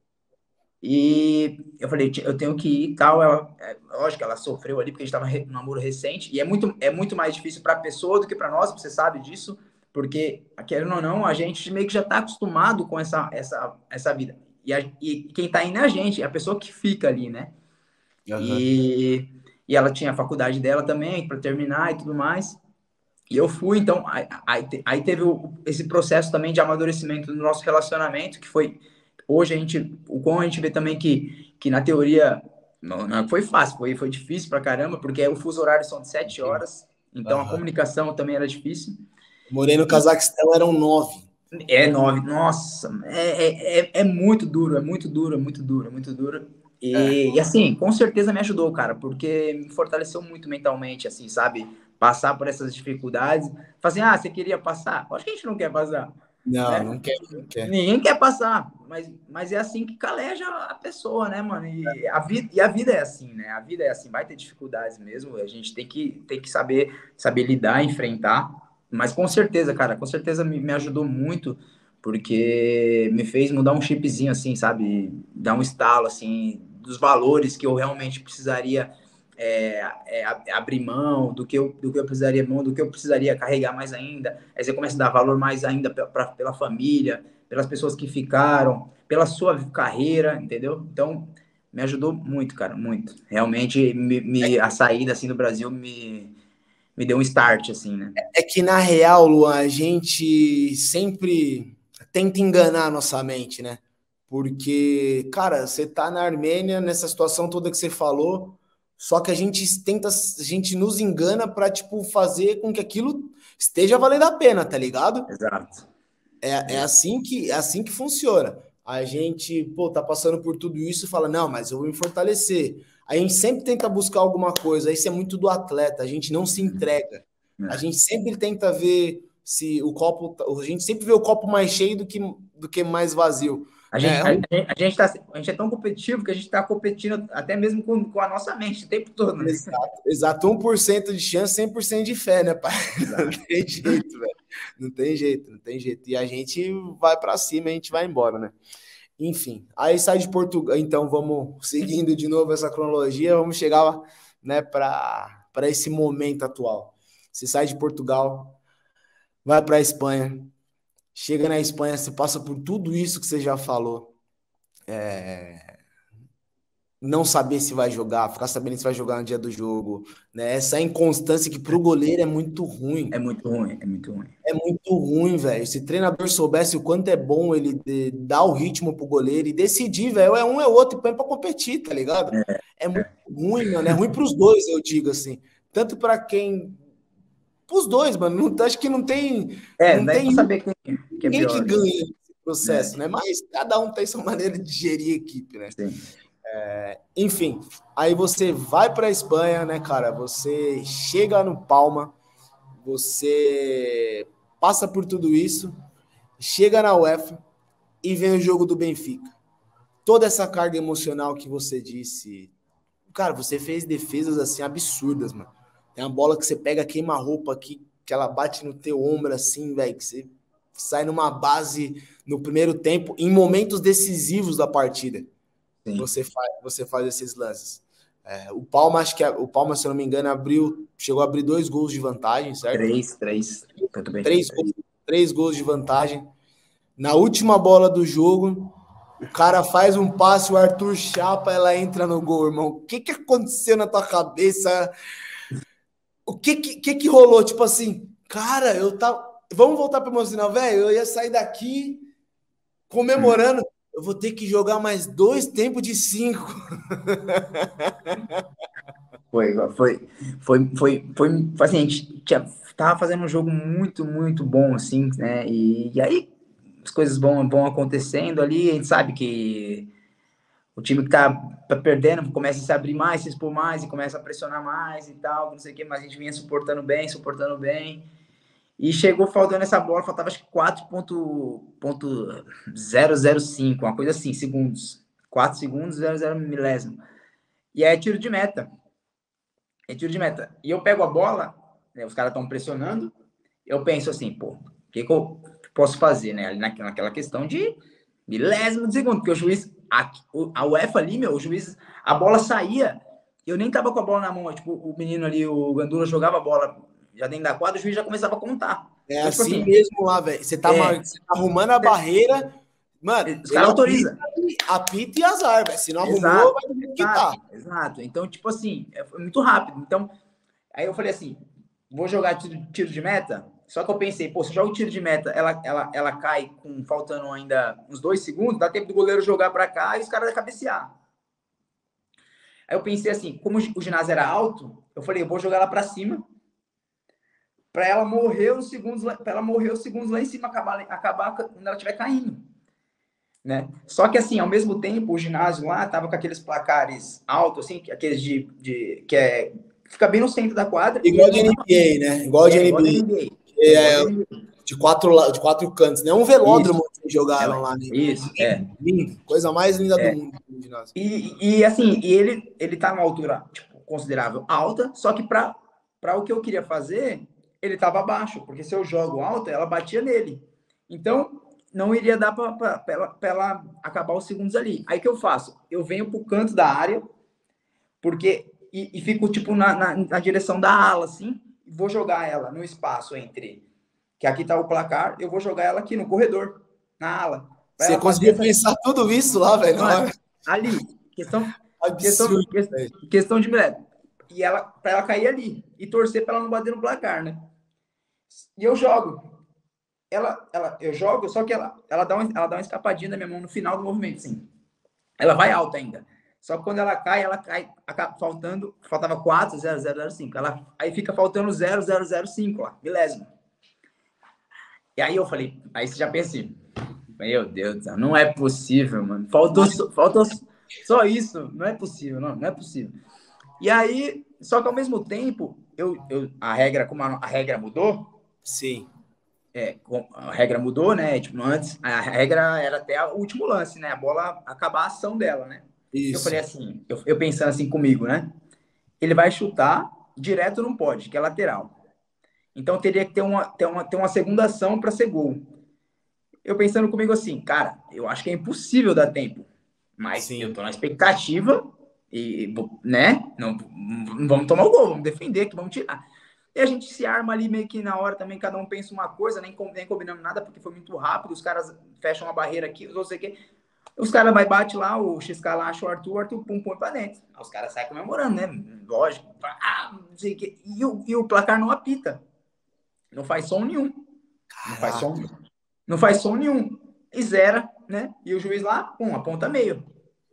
E eu falei, eu tenho que ir e tal. Ela, é, lógico, ela sofreu ali porque a gente estava em um namoro recente. E é muito, é muito mais difícil para a pessoa do que para nós, você sabe disso. Porque, querendo ou não, a gente meio que já está acostumado com essa, essa, essa vida. E, a, e quem está indo é a gente, é a pessoa que fica ali, né? Aham. E, e ela tinha a faculdade dela também para terminar e tudo mais. E eu fui, então, aí, aí, aí teve o, esse processo também de amadurecimento do nosso relacionamento, que foi, hoje a gente, o quão a gente vê também que, que na teoria não, não foi fácil, foi, foi difícil pra caramba, porque o fuso horário são de sete horas, então a Aham. comunicação também era difícil. Morei no E Cazaquistão, eram nove. é nove, nossa, é, é, é, é muito duro, é muito duro, é muito duro, é muito duro. É. E, e assim, com certeza me ajudou, cara, porque me fortaleceu muito mentalmente, assim, sabe? Passar por essas dificuldades. Falar assim, ah, você queria passar? Acho que a gente não quer passar, Não, né? não quer, não quer. Ninguém quer passar, mas, mas é assim que caleja a pessoa, né, mano? E a vida, e a vida é assim, né? A vida é assim, vai ter dificuldades mesmo, a gente tem que, tem que saber, saber lidar, enfrentar. Mas com certeza, cara, com certeza me, me ajudou muito, porque me fez mudar um chipzinho, assim, sabe? Dar um estalo, assim, dos valores que eu realmente precisaria é, é, abrir mão, do que, eu, do que eu precisaria mão, do que eu precisaria carregar mais ainda. Aí você começa a dar valor mais ainda pra, pra, pela família, pelas pessoas que ficaram, pela sua carreira, entendeu? Então, me ajudou muito, cara, muito. Realmente, me, me, a saída, assim, do Brasil me, me deu um start, assim, né? É que, na real, Luan, a gente sempre tenta enganar a nossa mente, né? Porque, cara, você tá na Armênia, nessa situação toda que você falou, só que a gente tenta, a gente nos engana pra, tipo, fazer com que aquilo esteja valendo a pena, tá ligado? Exato. É, é Exato. assim que, é assim que funciona. A gente, pô, tá passando por tudo isso e fala, não, mas eu vou me fortalecer. A gente sempre tenta buscar alguma coisa, isso é muito do atleta, a gente não se entrega. A É. gente sempre tenta ver se o copo, a gente sempre vê o copo mais cheio do que, do que mais vazio, A né? gente, É a, um, a gente, tá, a gente é tão competitivo que a gente está competindo até mesmo com, com a nossa mente o tempo todo, né? exato, exato, um por cento de chance, cem por cento de fé, né, pai? Não Exato. tem jeito, velho. Não tem jeito, não tem jeito. E a gente vai para cima, a gente vai embora, né? Enfim, aí sai de Portugal. Então vamos seguindo de novo essa cronologia, vamos chegar, né, para para esse momento atual. Você sai de Portugal, vai para a Espanha, chega na Espanha, você passa por tudo isso que você já falou. Não saber se vai jogar, ficar sabendo se vai jogar no dia do jogo, né? Essa inconstância que para o goleiro é muito É ruim. muito ruim, é muito ruim. É muito ruim, velho. Se o treinador soubesse o quanto é bom ele de- dar o ritmo pro goleiro e decidir, velho, é um é outro e põe pra competir, tá ligado? É muito ruim, mano. É ruim pros dois, eu digo assim. Tanto pra quem. Pros dois, mano. Não, acho que não tem, É, não não dá nem tem pra saber quem que é ninguém que pior, ganha esse né? processo, né? Mas cada um tem sua maneira de gerir a equipe, né? Sim. Enfim, aí você vai pra Espanha, né, cara? Você chega no Palma, você passa por tudo isso, chega na UEFA e vem o jogo do Benfica. Toda essa carga emocional que você disse, cara, você fez defesas assim absurdas, mano. Tem uma bola que você pega, queima a roupa aqui, que ela bate no teu ombro assim, velho, que você sai numa base no primeiro tempo, em momentos decisivos da partida. Sim. Você faz, você faz esses lances. É, o Palma, acho que o Palma, se eu não me engano, abriu, chegou a abrir dois gols de vantagem, certo? Três, três. Tanto Benfica, Três três. gols, três gols de vantagem. Na última bola do jogo, o cara faz um passe, o Arthur chapa, ela entra no gol, irmão. O que que aconteceu na tua cabeça? O que que, que, que rolou? Tipo assim, cara, eu tava. Vamos voltar para emocional, velho. Eu ia sair daqui Hum. comemorando. eu vou ter que jogar mais dois tempos de cinco. Foi, foi, foi, foi, foi, assim, a gente tinha, tava fazendo um jogo muito, muito bom, assim, né, e, e aí as coisas vão, vão acontecendo ali, a gente sabe que o time que tá, tá perdendo começa a se abrir mais, se expor mais, e começa a pressionar mais e tal, não sei o que, mas a gente vinha suportando bem, suportando bem, e chegou faltando essa bola, faltava acho que quatro ponto zero zero cinco, uma coisa assim, segundos, quatro segundos, zero zero milésimo, e aí é tiro de meta, é tiro de meta. E eu pego a bola, né, os caras estão pressionando, eu penso assim, pô, o que, que eu posso fazer, né? Ali naquela questão de milésimo de segundo, porque o juiz, a, a UEFA ali, meu, o juiz, a bola saía, eu nem tava com a bola na mão, tipo, o menino ali, o Gandula, jogava a bola já dentro da quadra, o juiz já começava a contar. É então, assim, tipo assim, mesmo lá, velho. Você tá, é, você tá arrumando a barreira, mano, os caras autorizam. Apita e azar, velho. Se não exato, arrumou, vai ter que tá. Exato. Então, tipo assim, foi muito rápido. Então, aí eu falei assim, vou jogar tiro, tiro de meta, só que eu pensei, pô, se eu jogo tiro de meta, ela, ela, ela cai com faltando ainda uns dois segundos, dá tempo do goleiro jogar pra cá e os caras cabecear. Aí eu pensei assim, como o ginásio era alto, eu falei, eu vou jogar ela pra cima, pra ela morrer os segundos, pra ela morrer os segundos lá em cima, acabar, acabar quando ela estiver caindo. Né? Só que assim, ao mesmo tempo, o ginásio lá tava com aqueles placares altos, assim, aqueles de, de que é fica bem no centro da quadra. Igual de N B A, né? Igual de N B A. É, de quatro, de quatro cantos, né? Um velódromo que vocês jogaram é, lá, né? Isso, é. Lindo, coisa mais linda é. do mundo. E, e assim, e ele, ele tá numa altura tipo, considerável alta, só que para o que eu queria fazer, ele tava baixo, porque se eu jogo alta, ela batia nele. Então, não iria dar para ela, ela acabar os segundos ali. Aí o que eu faço? Eu venho pro canto da área, porque e, e fico tipo na, na, na direção da ala, assim, e vou jogar ela no espaço entre, que aqui tá o placar, eu vou jogar ela aqui no corredor, na ala. Você conseguiu essa... pensar tudo isso lá, velho? Mano, ali, questão, Absurdo, questão, questão, questão de mulher. E ela, para ela cair ali, e torcer para ela não bater no placar, né? E eu jogo. Ela, ela, eu jogo, só que ela, ela, dá uma, ela dá uma escapadinha da minha mão no final do movimento, sim. Ela vai alta ainda. Só que quando ela cai, ela cai acaba faltando, faltava quatro, zero, zero, zero, cinco. Ela, aí fica faltando zero, zero, zero, cinco, lá, milésimo. E aí eu falei, aí você já pensa assim, meu Deus do céu, não é possível, mano. Faltou, faltou só isso, não é possível, não, não é possível. E aí, só que ao mesmo tempo, eu, eu, a regra, como a, a regra mudou, sim. É, a regra mudou, né? Tipo, antes, a regra era até o último lance, né? A bola acabar a ação dela, né? Isso. Eu falei assim, eu, eu pensando assim comigo, né? Ele vai chutar, direto não pode, que é lateral. Então teria que ter uma, ter uma, ter uma segunda ação para ser gol. Eu pensando comigo assim, cara, eu acho que é impossível dar tempo. Mas Sim. eu tô na expectativa e, né? Não, não vamos tomar o gol, vamos defender, que vamos tirar. E a gente se arma ali meio que na hora também, cada um pensa uma coisa, nem, nem combinamos nada, porque foi muito rápido, os caras fecham uma barreira aqui, os outros aqui. Os caras vai bate lá, o X K lá acha o Arthur, o Arthur pum, põe pra dentro. Aí os caras saem comemorando, né? Lógico. Ah, não sei o que. E o, e o placar não apita. Não faz som nenhum. Não faz som, não faz som nenhum. E zera, né? E o juiz lá, pum, aponta meio.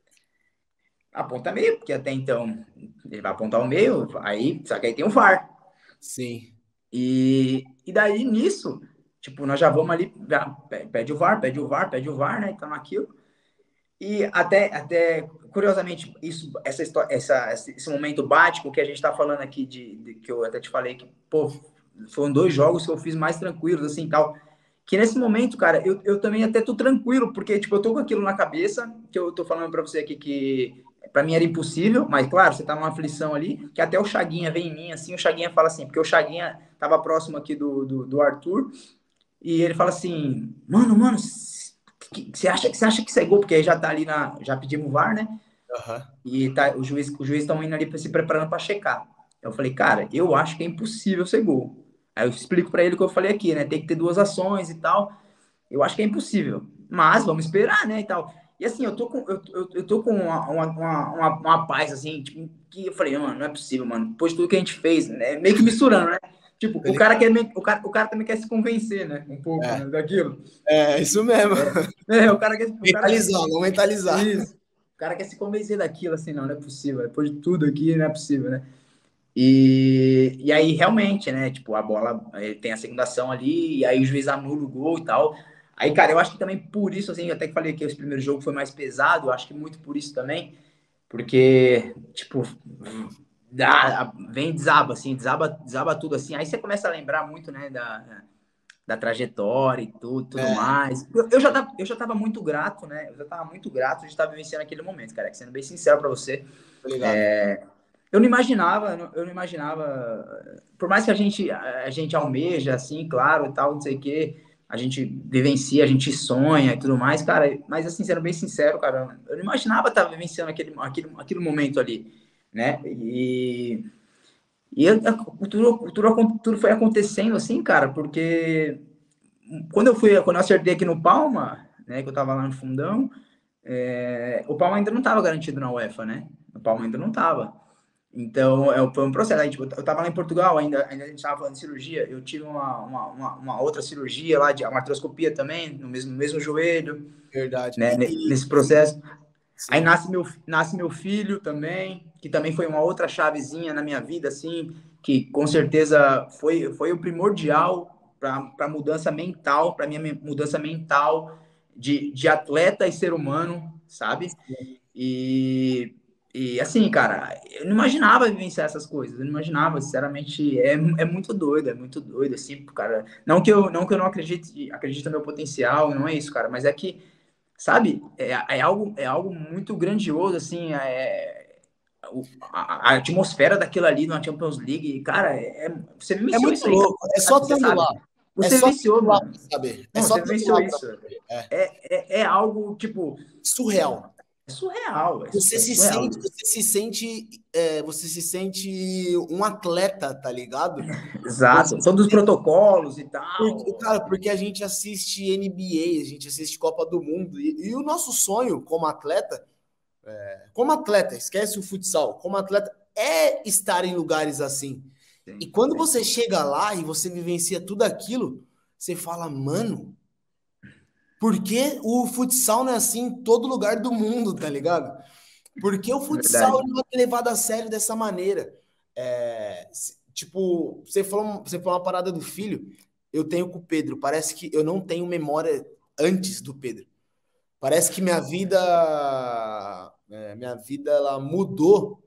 Aponta meio, porque até então ele vai apontar o meio, aí, só que aí tem o V A R. Sim. E, e daí, nisso, tipo, nós já vamos ali, já pede o V A R, pede o V A R, pede o V A R, né? Então, naquilo. E até, até curiosamente, isso, essa história, essa, esse momento bático que a gente tá falando aqui, de, de que eu até te falei que, pô, foram dois jogos que eu fiz mais tranquilos, assim, tal. Que nesse momento, cara, eu, eu também até tô tranquilo, porque, tipo, eu tô com aquilo na cabeça, que eu tô falando pra você aqui que pra mim era impossível, mas claro, você tá numa aflição ali, que até o Chaguinha vem em mim, assim, o Chaguinha fala assim, porque o Chaguinha tava próximo aqui do, do, do Arthur, e ele fala assim, mano, mano, você acha, acha que isso é gol? Porque aí já tá ali na, já pedimos o V A R, né? Uhum. E tá, o juiz, o juiz estão indo ali se preparando para checar. Eu falei, cara, eu acho que é impossível ser gol. Aí eu explico para ele o que eu falei aqui, né? Tem que ter duas ações e tal. Eu acho que é impossível, mas vamos esperar, né? E tal. E assim, eu tô com, eu, eu, eu tô com uma, uma, uma, uma paz, assim, tipo, que eu falei, mano, não é possível, mano. Depois de tudo que a gente fez, né? Meio que misturando, né? Tipo, o cara, quer, o, cara, o cara também quer se convencer, né? Um pouco, É, né, daquilo. é isso mesmo. É, é, o cara quer... O Mentalizar, cara, vamos mentalizar. isso. O cara quer se convencer daquilo, assim, não, não é possível. Depois de tudo aqui, não é possível, né? E, e aí, realmente, né? Tipo, a bola tem a segunda ação ali, e aí o juiz anula o gol e tal. Aí, cara, eu acho que também por isso, assim, eu até que falei que esse primeiro jogo foi mais pesado, eu acho que muito por isso também, porque, tipo, dá, vem desaba, assim, desaba, desaba tudo, assim. Aí você começa a lembrar muito, né, da, da trajetória e tudo, tudo É, mais. Eu, eu, já tava, eu já tava muito grato, né? Eu já tava muito grato de estar vivenciando aquele momento, cara, que sendo bem sincero pra você. tô ligado. Eu não imaginava, eu não imaginava, por mais que a gente, a gente almeja, assim, claro, e tal, não sei o quê, a gente vivencia, a gente sonha e tudo mais, cara, mas assim, sendo bem sincero, cara, eu não imaginava estar vivenciando aquele, aquele, aquele momento ali, né? E, e a, a, tudo, tudo, tudo foi acontecendo assim, cara, porque quando eu fui, quando eu acertei aqui no Palma, né, que eu tava lá no fundão, é, o Palma ainda não tava garantido na UEFA, né? O Palma ainda não tava. Então, é, foi um processo. Aí, tipo, eu estava lá em Portugal, ainda, ainda a gente estava falando de cirurgia. Eu tive uma, uma, uma, uma outra cirurgia lá, de uma artroscopia também, no mesmo, no mesmo joelho, Verdade. né, E, e- nesse processo. Aí sim. nasce meu, nasce meu filho também, que também foi uma outra chavezinha na minha vida, assim, que com certeza foi, foi o primordial para a mudança mental, para minha mudança mental de, de atleta e ser humano, sabe? E, e assim, cara, eu não imaginava vivenciar essas coisas, eu não imaginava, sinceramente, é, é muito doido, é muito doido, assim, cara. Não que eu não, que eu não acredite, acredite no meu potencial, não é isso, cara, mas é que, sabe, é, é, algo, é algo muito grandioso, assim, é, a, a atmosfera daquilo ali na Champions League, cara, é, é, você É vivenciou muito isso aí, cara, louco. É só sabe, você estando sabe, lá. É você só vivenciou, estando lá mano. pra saber. É Não, só você estando vivenciou lá pra isso. saber. É É, é, é algo, tipo, surreal. é surreal, é, Você é se surreal. sente, você se sente, é, você se sente um atleta, tá ligado? Você Exato, se todos os sente, protocolos e porque, tal. cara, porque a gente assiste N B A, a a gente assiste Copa do Mundo e, e o nosso sonho como atleta, como atleta, esquece o futsal, como atleta é estar em lugares assim. E Sim, quando sim. você chega lá e você vivencia tudo aquilo, você fala, mano, por que o futsal não é assim em todo lugar do mundo, tá ligado? Porque o futsal Verdade. não é levado a sério dessa maneira. É, tipo, você falou, você falou uma parada do filho, eu tenho com o Pedro. Parece que eu não tenho memória antes do Pedro. Parece que minha vida, é, minha vida, ela mudou.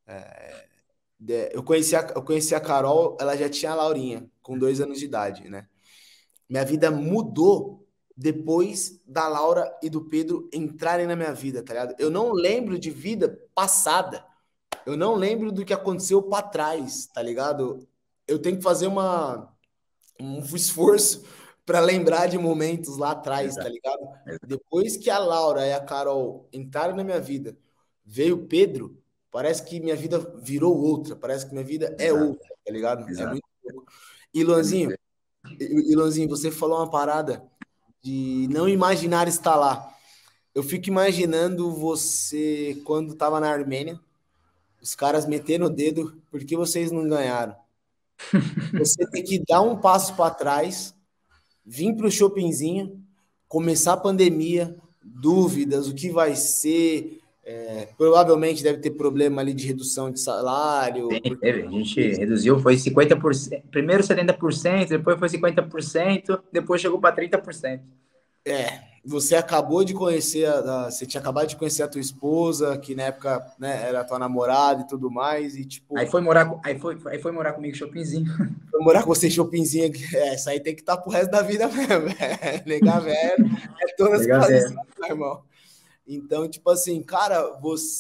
Eu conheci, a, eu conheci a Carol, ela já tinha a Laurinha, com dois anos de idade, né? Minha vida mudou depois da Laura e do Pedro entrarem na minha vida, tá ligado? Eu não lembro de vida passada. Eu não lembro do que aconteceu para trás, tá ligado? Eu tenho que fazer uma, um esforço para lembrar de momentos lá atrás, tá Exato, ligado? exato. Depois que a Laura e a Carol entraram na minha vida, veio o Pedro, parece que minha vida virou outra, parece que minha vida é Exato, outra, tá ligado? É exato. muito louco. E É muito Luanzinho, doido. e, Luanzinho, você falou uma parada de não imaginar estar lá. Eu fico imaginando você quando estava na Armênia, os caras meteram o dedo, por que vocês não ganharam? Você tem que dar um passo para trás, vir para o shoppingzinho, começar a pandemia, dúvidas, o que vai ser. É, provavelmente deve ter problema ali de redução de salário. Sim, Porque... teve. A gente reduziu, foi cinquenta por cento. Primeiro setenta por cento, depois foi cinquenta por cento, depois chegou para trinta por cento. É, você acabou de conhecer, a, a, você tinha acabado de conhecer a tua esposa, que na época, né, era tua namorada e tudo mais, e Aí tipo, foi morar, com- aí foi, aí foi morar comigo shoppingzinho. foi morar com você em shoppingzinho, é, isso aí tem que estar pro resto da vida mesmo, é, negar velho, é todas Legal, as é. meu irmão. Então, tipo assim, cara,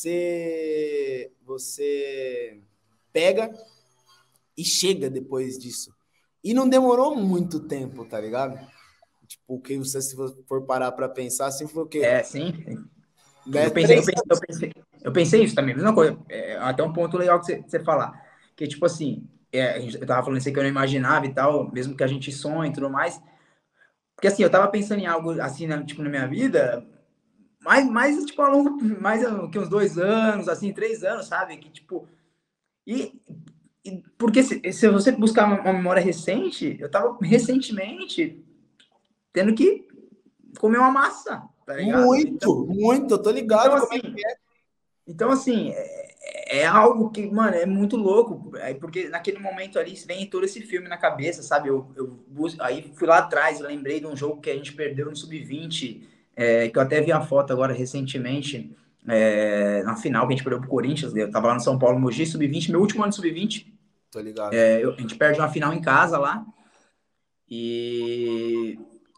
você você pega e chega depois disso. E não demorou muito tempo, tá ligado? Tipo, que você se for parar para pensar, assim foi o quê? É, sim. Né? Eu pensei, eu Três pensei, eu pensei, eu pensei isso também, mesma coisa. É, até um ponto legal que você, você falar. Que, tipo assim, é, a gente- eu tava falando isso aí que eu não imaginava e tal, mesmo que a gente sonhe e tudo mais. Porque assim, eu tava pensando em algo assim, na, tipo, na minha vida, mais, mais tipo, ao longo, mais uh, que uns dois anos, assim, três anos, sabe? Que, tipo, e Porque se, se você buscar uma, uma memória recente, eu tava recentemente tendo que comer uma massa, tá ligado? Muito, então, muito, eu tô ligado então como é assim, que é. então, assim, é, é algo que, mano, é muito louco. É porque naquele momento ali vem todo esse filme na cabeça, sabe? Eu, eu bus- aí fui lá atrás, eu lembrei de um jogo que a gente perdeu no sub vinte, é, que eu até vi a foto agora recentemente, é, na final, que a gente perdeu pro Corinthians. Eu tava lá no São Paulo, Mogi, sub vinte, meu último ano de sub vinte. Tô ligado. É, eu- a gente perde uma final em casa lá. E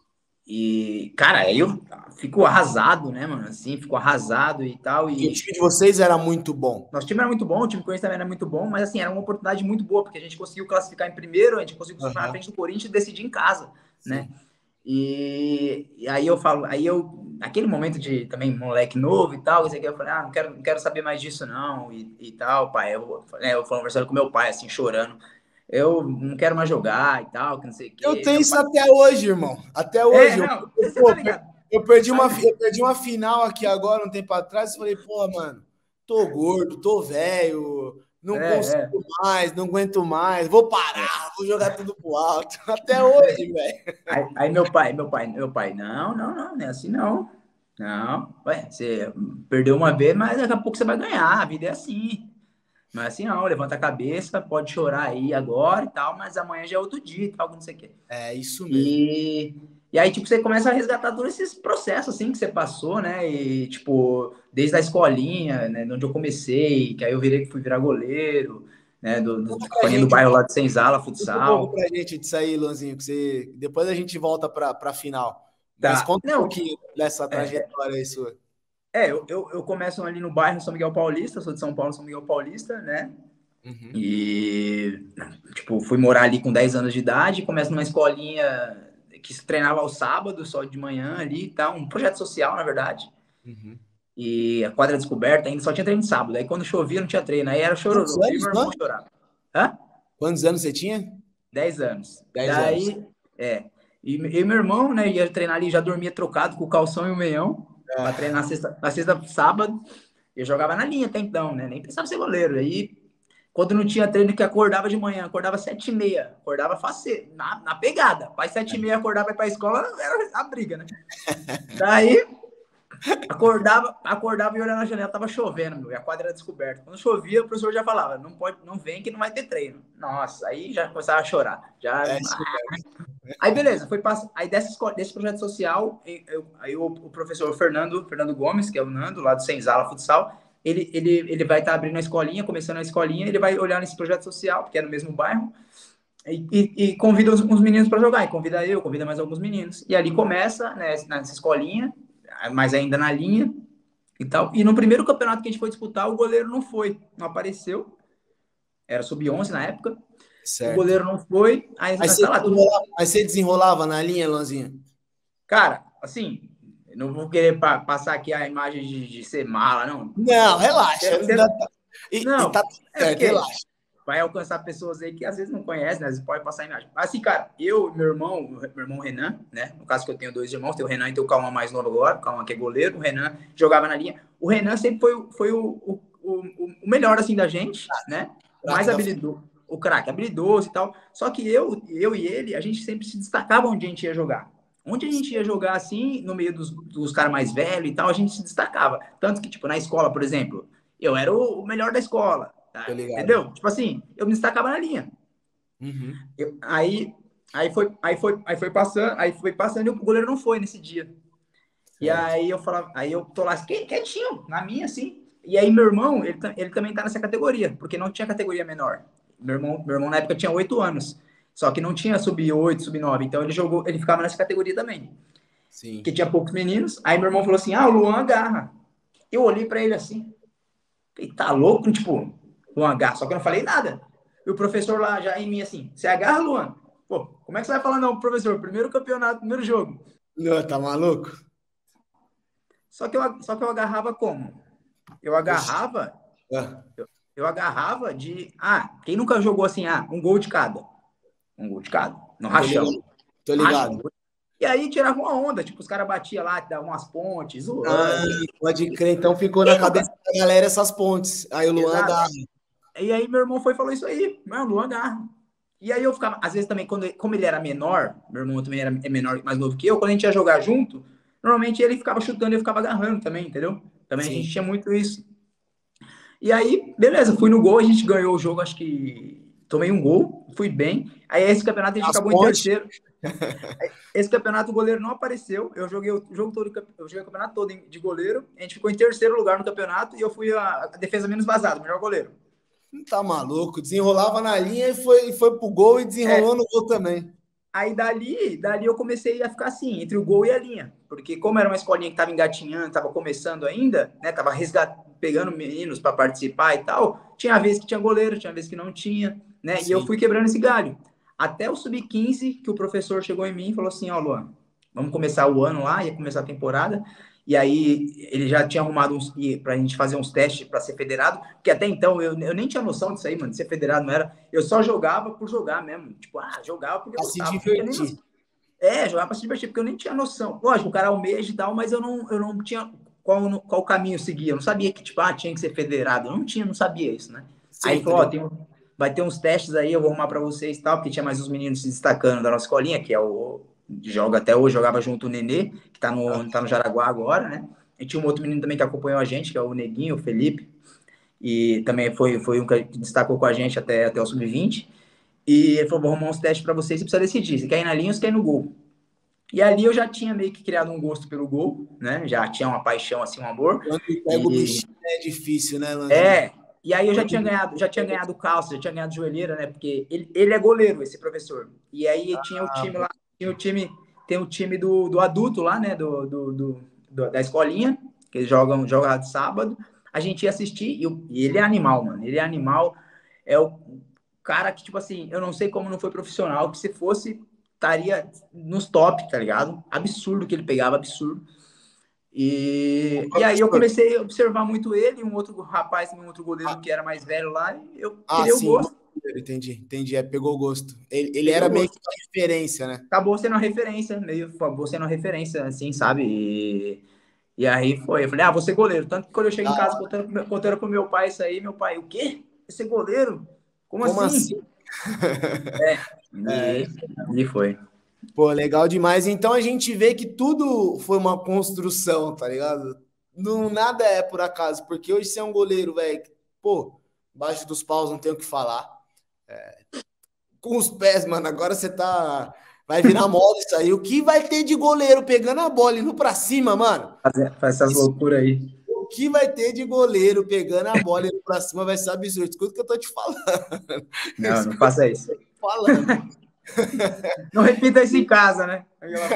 e, cara, aí eu fico arrasado, né, mano? Assim, fico arrasado e tal. Porque o E time de vocês era muito bom. nosso time era muito bom, o time Corinthians também era muito bom, mas assim, era uma oportunidade muito boa, porque a gente conseguiu classificar em primeiro, a gente conseguiu classificar na Aham, frente do Corinthians e decidir em casa, né? sim. E, e aí eu falo, aí eu, naquele momento de também moleque novo e tal, isso aqui, eu falei, ah, não quero, não quero saber mais disso, não, e, e tal, pai. Eu, né, eu falo conversando com meu pai, assim, chorando. Eu não quero mais jogar e tal, que não sei o Eu quê. tenho Meu isso pai. até hoje, irmão. Até É, hoje. Eu, não, eu, você tá pô, per- ligado. eu perdi uma, Aí, eu perdi uma final aqui agora, um tempo atrás, e falei, pô, mano, tô gordo, tô velho, não é, consigo é. mais, não aguento mais, vou parar, vou jogar tudo pro alto. Até hoje, velho. Aí, aí meu pai, meu pai, meu pai, não, não, não, não é assim não. Não, ué, você perdeu uma vez, mas daqui a pouco você vai ganhar, a vida é assim. Não é assim não, levanta a cabeça, pode chorar aí agora e tal, mas amanhã já é outro dia e tal, não sei o quê. É isso mesmo. E, e aí, tipo, você começa a resgatar todos esses processos, assim, que você passou, né? E, tipo, desde a escolinha, né, onde eu comecei, que aí eu virei, fui virar goleiro, né, do, do Conta pra escolinha do gente, bairro lá de Senzala, conta um pouco futsal. pra gente disso aí, Luanzinho, que você, depois a gente volta pra, pra final. Mas Tá. conta um Não, pouquinho dessa é, trajetória aí sua. É, eu, eu, eu começo ali no bairro São Miguel Paulista, sou de São Paulo, São Miguel Paulista, né? Uhum. E, tipo, fui morar ali com dez anos de idade, começo numa escolinha que se treinava aos sábados, só de manhã ali e tal, um projeto social, na verdade. Uhum. E a quadra descoberta ainda só tinha treino de sábado. Aí quando chovia não tinha treino, aí era Quantos chororô. Eu e anos, meu irmão né? chorava. Hã? Quantos anos você tinha? dez anos. Dez anos. Daí, é. E eu e meu irmão, né, ia treinar ali, já dormia trocado com o calção e o meião, pra É. treinar na sexta, na sexta sábado. Eu jogava na linha até então, né? Nem pensava ser goleiro. Aí, quando não tinha treino, que acordava de manhã, acordava sete e meia, acordava faceiro, na, na pegada. Pai sete e meia acordava para ir pra escola, era a briga, né? Daí, acordava, acordava e olhava na janela, tava chovendo, meu, e a quadra era descoberta. Quando chovia, o professor já falava, não pode, não vem que não vai ter treino. Nossa, aí já começava a chorar. Já, É isso mesmo. aí beleza, foi pass... aí dessa escola, desse projeto social, eu, aí o, o professor Fernando, Fernando Gomes, que é o Nando, lá do Senzala Futsal, ele, ele, ele vai estar tá abrindo a escolinha, começando a escolinha, ele vai olhar nesse projeto social, porque é no mesmo bairro, e, e, e convida uns, uns meninos para jogar, e convida eu, convida mais alguns meninos. E ali começa, né, nessa escolinha, mas ainda na linha e tal. E no primeiro campeonato que a gente foi disputar, o goleiro não foi, não apareceu, era sub onze na época, o Certo. goleiro não foi, aí Aí você tá lá, tudo. desenrolava, aí você desenrolava na linha, Luanzinho? Cara, assim, não vou querer pa passar aqui a imagem de, de ser mala, não. Não, relaxa. Você, você, Ainda tá- E, e tá não, tudo é certo, porque relaxa. vai alcançar pessoas aí que às vezes não conhecem, né? Às vezes pode passar a imagem. Mas assim, cara, eu e meu irmão, meu irmão Renan, né? No caso que eu tenho dois irmãos, tem o Renan e tem o Calma mais novo agora, o Calma que é goleiro, o Renan jogava na linha. O Renan sempre foi, foi o, o, o, o melhor, assim, da gente, né? O Craque mais da habilidoso, o craque, habilidoso e tal. Só que eu, eu e ele, a gente sempre se destacava onde a gente ia jogar. Onde a gente ia jogar, assim, no meio dos, dos caras mais velhos e tal, a gente se destacava. Tanto que, tipo, na escola, por exemplo, eu era o, o melhor da escola, Tô tá? ligado. Entendeu? Tipo assim, eu me destacava na linha. Uhum. Eu, aí, aí, foi, aí, foi, aí foi passando, aí foi passando e o goleiro não foi nesse dia. E Certo. aí eu falava, aí eu tô lá quietinho, na minha, assim. E aí meu irmão, ele, ele também tá nessa categoria, porque não tinha categoria menor. Meu irmão, meu irmão na época tinha oito anos, só que não tinha sub oito, sub nove, então ele jogou, ele ficava nessa categoria também, que Sim. tinha poucos meninos. Aí meu irmão falou assim: "Ah, o Luan agarra". Eu olhei para ele assim, ele tá louco, tipo, Luan agarra, só que eu não falei nada. E o professor lá já em mim assim: "Você agarra, Luan?" Pô, como é que você vai falar não, professor? Primeiro campeonato, primeiro jogo. Não, tá maluco? Só que eu, só que eu agarrava como? Eu Oxi. agarrava, Ah, eu, eu agarrava de, ah, quem nunca jogou assim, ah, um gol de cada, um gol de cada, no tô ligado. rachão, Tô no rachão. ligado. E aí tirava uma onda, tipo, os caras batiam lá, davam umas pontes, Ah, zoando. pode crer. Então ficou na Quem cabeça nunca? da galera essas pontes. Aí o Luan Exato. agarra. E aí meu irmão foi e falou isso aí, mano, Luan agarra. E aí eu ficava, às vezes também, quando, como ele era menor, meu irmão também era é menor, mais novo que eu, quando a gente ia jogar junto, normalmente ele ficava chutando e eu ficava agarrando também, entendeu? Também a gente Sim. tinha muito isso. E aí, beleza, fui no gol, a gente ganhou o jogo, acho que tomei um gol, fui bem. Aí esse campeonato a gente As acabou em pontes. terceiro. Esse campeonato o goleiro não apareceu. Eu joguei o jogo todo, eu joguei o campeonato todo de goleiro. A gente ficou em terceiro lugar no campeonato e eu fui a, a defesa menos vazada, o melhor goleiro. Tá maluco, desenrolava na linha e foi, foi pro gol e desenrolou é. no gol também. Aí dali, dali eu comecei a ficar assim, entre o gol e a linha. Porque como era uma escolinha que tava engatinhando, tava começando ainda, né? Tava resgat... pegando meninos para participar e tal. Tinha vezes que tinha goleiro, tinha vezes que não tinha, né? Sim. E eu fui quebrando esse galho. Até o sub quinze, que o professor chegou em mim e falou assim, ó, oh, Luan, vamos começar o ano lá, ia começar a temporada. E aí ele já tinha arrumado uns pra gente fazer uns testes para ser federado, porque até então eu, eu nem tinha noção disso aí, mano, de ser federado não era. Eu só jogava por jogar mesmo. Tipo, ah, jogava porque eu pra gostava. se divertir. Nem... É, jogava para se divertir, porque eu nem tinha noção. Lógico, o cara almeja e tal, mas eu não, eu não tinha qual, qual caminho seguir. Eu não sabia que, tipo, ah, tinha que ser federado. Eu não tinha, não sabia isso, né? Sim, aí falou, ó, tem, vai ter uns testes aí, eu vou arrumar para vocês e tal, porque tinha mais uns meninos se destacando da nossa escolinha, que é o joga até hoje, jogava junto o Nenê, que tá no, tá no Jaraguá agora, né? E tinha um outro menino também que acompanhou a gente, que é o Neguinho, o Felipe, e também foi, foi um que destacou com a gente até, até o sub vinte. E ele falou, vou arrumar uns testes para vocês e precisa decidir, se quer ir na linha ou se quer ir no gol. E ali eu já tinha meio que criado um gosto pelo gol, né? Já tinha uma paixão, assim, um amor. Quando pega e... o bichinho é difícil, né, Lanzinho? É, e aí eu já tinha ganhado, já tinha ganhado calça, já tinha ganhado joelheira, né? Porque ele, ele é goleiro, esse professor. E aí ah, tinha o time lá, tinha o time, tem o time do, do adulto lá, né? Do, do, do, do da escolinha, que eles jogam, jogam de sábado. A gente ia assistir e, eu, e ele é animal, mano. Ele é animal. É o cara que, tipo assim, eu não sei como não foi profissional, que se fosse, estaria nos top, tá ligado? Absurdo que ele pegava, absurdo. E, e aí eu comecei a observar muito ele, um outro rapaz, um outro goleiro ah. que era mais velho lá, e eu ah, criei o sim. gosto. Entendi, entendi, é, pegou o gosto. Ele, ele era meio que uma referência, né? Acabou sendo uma referência, meio, acabou sendo uma referência, assim, sabe? E, e aí foi, eu falei, ah, vou ser goleiro. Tanto que quando eu cheguei ah. em casa, contando, contando pro meu pai isso aí, meu pai, o quê? Você ser goleiro? Como, Como assim? assim? é, e, é. e foi. Pô, legal demais. Então a gente vê que tudo foi uma construção, tá ligado? Não, nada é por acaso, porque hoje você é um goleiro, velho, pô, embaixo dos paus não tem o que falar. É, com os pés, mano, agora você tá... Vai virar moda isso aí. O que vai ter de goleiro pegando a bola e indo pra cima, mano? Faz, faz essas isso, loucuras aí. O que vai ter de goleiro pegando a bola e indo pra cima vai ser absurdo. Escuta o que eu tô te falando. Não, não faça isso. Falando. Não repita isso em casa, né?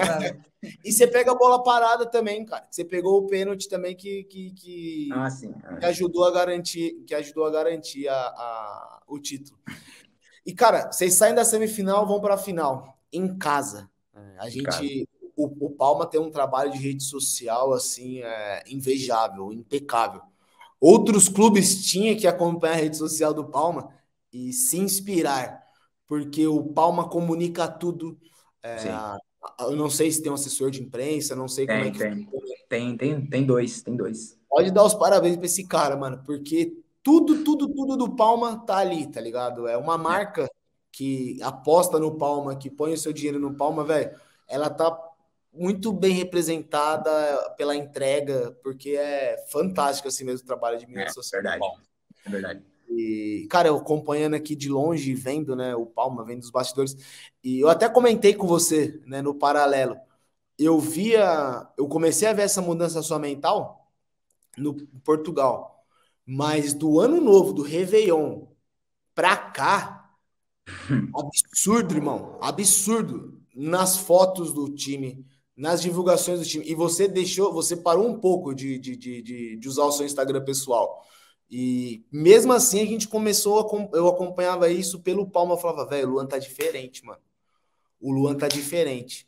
E você pega a bola parada também, cara. Você pegou o pênalti também que, que, que, ah, sim. que ajudou a garantir, que ajudou a garantir a, a, o título. E, cara, vocês saem da semifinal, vão para a final, em casa. A gente, o, o Palma tem um trabalho de rede social, assim, é, invejável, impecável. Outros clubes tinham que acompanhar a rede social do Palma e se inspirar, porque o Palma comunica tudo. É, eu não sei se tem um assessor de imprensa, não sei tem, como é que... Tem, tem, tem, tem dois, tem dois. Pode dar os parabéns para esse cara, mano, porque tudo, tudo, tudo do Palma tá ali, tá ligado? É uma marca que aposta no Palma, que põe o seu dinheiro no Palma, velho, ela tá muito bem representada pela entrega, porque é fantástico assim mesmo o trabalho de mídia é, social. Verdade, é verdade. E, cara, eu acompanhando aqui de longe, vendo, né, o Palma, vendo os bastidores, e eu até comentei com você, né, no paralelo, eu via, eu comecei a ver essa mudança sua mental no Portugal, mas do ano novo, do Réveillon pra cá, absurdo, irmão, absurdo, nas fotos do time, nas divulgações do time, e você deixou, você parou um pouco de, de, de, de, de usar o seu Instagram pessoal. E mesmo assim a gente começou, a, eu acompanhava isso pelo Palma, eu falava, velho, o Luan tá diferente, mano. O Luan tá diferente.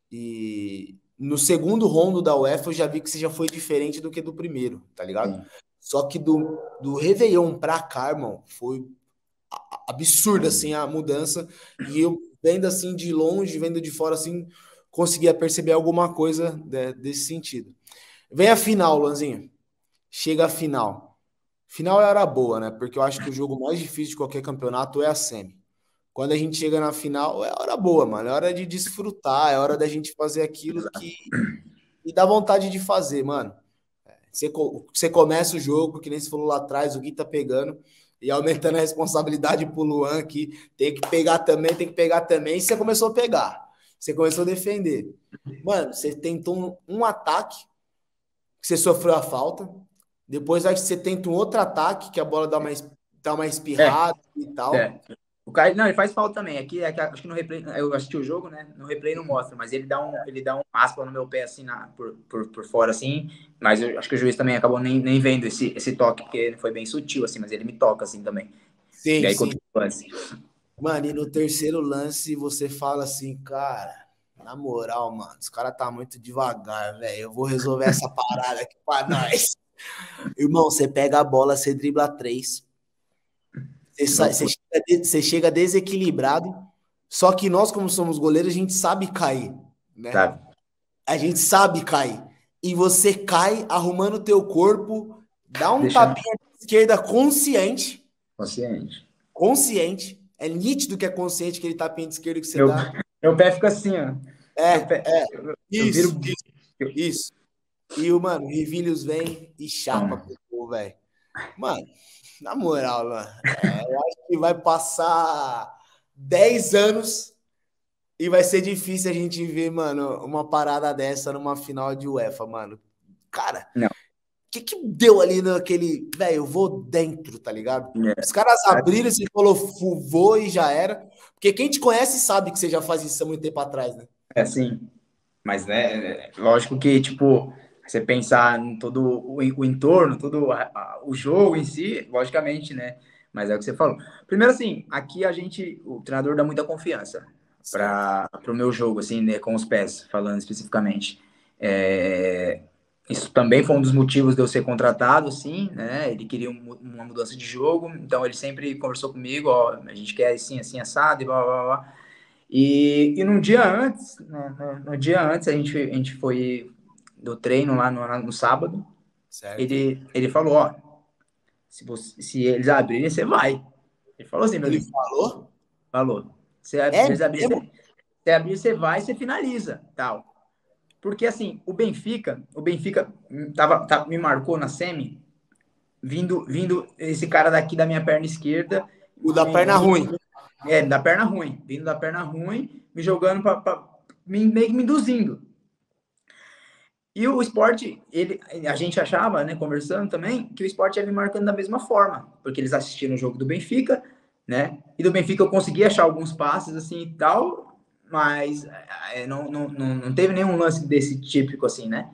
E no segundo rondo da UEFA eu já vi que você já foi diferente do que do primeiro, tá ligado? Sim. Só que do, do Réveillon pra cá, irmão, foi absurda, assim, a mudança. E eu, vendo assim de longe, vendo de fora, assim, conseguia perceber alguma coisa de, desse sentido. Vem a final, Luanzinho. Chega a final. Final é hora boa, né? Porque eu acho que o jogo mais difícil de qualquer campeonato é a semi. Quando a gente chega na final, é hora boa, mano. É hora de desfrutar, é hora da gente fazer aquilo que e dá vontade de fazer, mano. Você, você começa o jogo, que nem você falou lá atrás, o Gui tá pegando e aumentando a responsabilidade pro Luan, que tem que pegar também, tem que pegar também. E você começou a pegar, você começou a defender. Mano, você tentou um, um ataque, que você sofreu a falta. Depois acho que você tenta um outro ataque, que a bola dá uma, dá uma espirrada É, e tal. é. O cara, não, ele faz falta também. Aqui, aqui, acho que no replay, eu assisti o jogo, né? No replay não mostra, mas ele dá um, ele dá um aspa no meu pé assim, na, por, por, por fora, assim. Mas eu acho que o juiz também acabou nem, nem vendo esse, esse toque, porque ele foi bem sutil, assim, mas ele me toca assim também. Sim, E aí, sim. lance. Mano, e no terceiro lance você fala assim, cara, na moral, mano, os caras tá muito devagar, velho. Eu vou resolver essa parada aqui pra nós. Irmão, você pega a bola, você dribla três. Você, sai, você, chega, você chega desequilibrado. Só que nós, como somos goleiros, a gente sabe cair, né? Sabe? A gente sabe cair. E você cai arrumando o teu corpo, dá um Deixa tapinha de esquerda consciente. consciente. Consciente. É nítido que é consciente aquele tapinha de esquerda que você Meu, dá. meu pé fica assim, ó. É, Meu pé, é. eu, eu Isso, viro. isso, isso. E o, mano, o Rivilhos vem e chapa Toma. pro gol, velho. Mano, na moral, mano, é, eu acho que vai passar dez anos e vai ser difícil a gente ver, mano, uma parada dessa numa final de UEFA, mano. Cara, Não. o que que deu ali naquele... Velho, eu vou dentro, tá ligado? É. Os caras abriram, você falou, vou e já era. Porque quem te conhece sabe que você já faz isso há muito tempo atrás, né? É assim. Mas, né, lógico que, tipo, você pensar em todo o, o entorno, todo a, a, o jogo em si, logicamente, né? Mas é o que você falou. Primeiro, assim, aqui a gente, o treinador dá muita confiança para o meu jogo, assim, né, com os pés, falando especificamente. É, isso também foi um dos motivos de eu ser contratado, sim, né? Ele queria um, uma mudança de jogo, então ele sempre conversou comigo, ó, a gente quer assim, assim, assado, e blá, blá, blá. E, e no dia antes, no, no, no dia antes, a gente, a gente foi do treino lá no, no sábado. Certo. Ele, ele falou, ó, se, você, se eles abrirem, você vai. Ele falou assim, Ele ele falou? falou, se É eles abrirem, mesmo? você, se abrir, você vai, você finaliza, tal. Porque assim, o Benfica, o Benfica tava, tava, me marcou na semi, vindo, vindo esse cara daqui da minha perna esquerda. O da me, perna me, ruim. É, da perna ruim, vindo da perna ruim, me jogando para meio que me induzindo. E o esporte, ele, a gente achava, né, conversando também, que o esporte ia me marcando da mesma forma, porque eles assistiram o jogo do Benfica, né? E do Benfica eu consegui achar alguns passes assim e tal, mas é, não, não, não, não teve nenhum lance desse típico assim, né?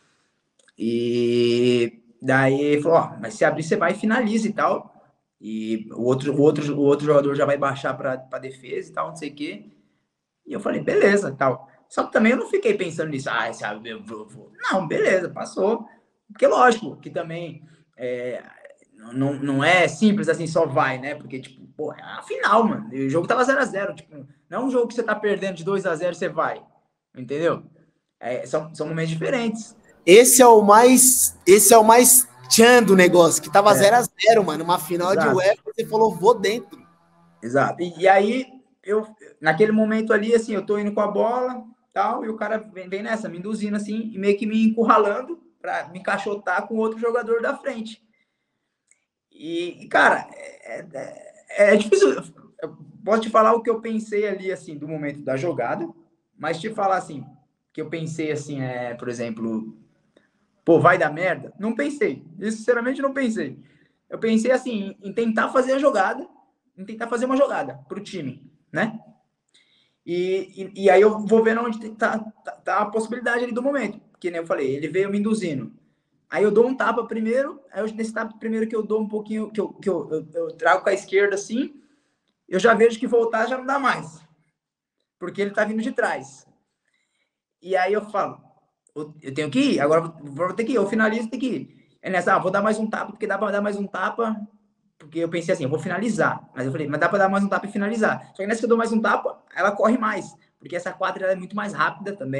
E daí ele falou, ó, mas se abrir você vai e finaliza e tal. E o outro, o outro, o outro jogador já vai baixar para defesa e tal, não sei o quê. E eu falei, beleza, tal. Só que também eu não fiquei pensando nisso, ah, sabe, eu vou, vou. Não, beleza, passou. Porque lógico que também é, não, não é simples assim, só vai, né? Porque, tipo, pô, é a final, mano. O jogo tava zero a zero, tipo, não é um jogo que você tá perdendo de dois a zero você vai, entendeu? É, são, são momentos diferentes. Esse é o mais. Esse é o mais tchan do negócio, que tava zero a zero, mano. Uma final Exato. de UEFA, você falou, vou dentro. Exato. E, e aí, eu, naquele momento ali, assim, eu tô indo com a bola, tal, e o cara vem, vem nessa, me induzindo, assim, e meio que me encurralando para me encaixotar com outro jogador da frente. E, e cara, é, é, é difícil. Eu posso te falar o que eu pensei ali, assim, do momento da jogada, mas te falar, assim, que eu pensei, assim, é, por exemplo, pô, vai dar merda? Não pensei. Isso, sinceramente, não pensei. Eu pensei, assim, em tentar fazer a jogada, em tentar fazer uma jogada pro time, né? E, e, e aí eu vou vendo onde tá, tá, tá a possibilidade ali do momento. Que nem eu falei, ele veio me induzindo. Aí eu dou um tapa primeiro, aí eu, nesse tapa primeiro que eu dou um pouquinho, que eu, que eu, eu, eu trago com a esquerda assim, eu já vejo que voltar já não dá mais. Porque ele tá vindo de trás. E aí eu falo, eu tenho que ir, agora vou ter que ir, eu finalizo, tem que ir. É nessa, ah, vou dar mais um tapa, porque dá pra dar mais um tapa, porque eu pensei assim, eu vou finalizar. Mas eu falei, mas dá pra dar mais um tapa e finalizar. Só que nessa que eu dou mais um tapa, ela corre mais, porque essa quadra ela é muito mais rápida também,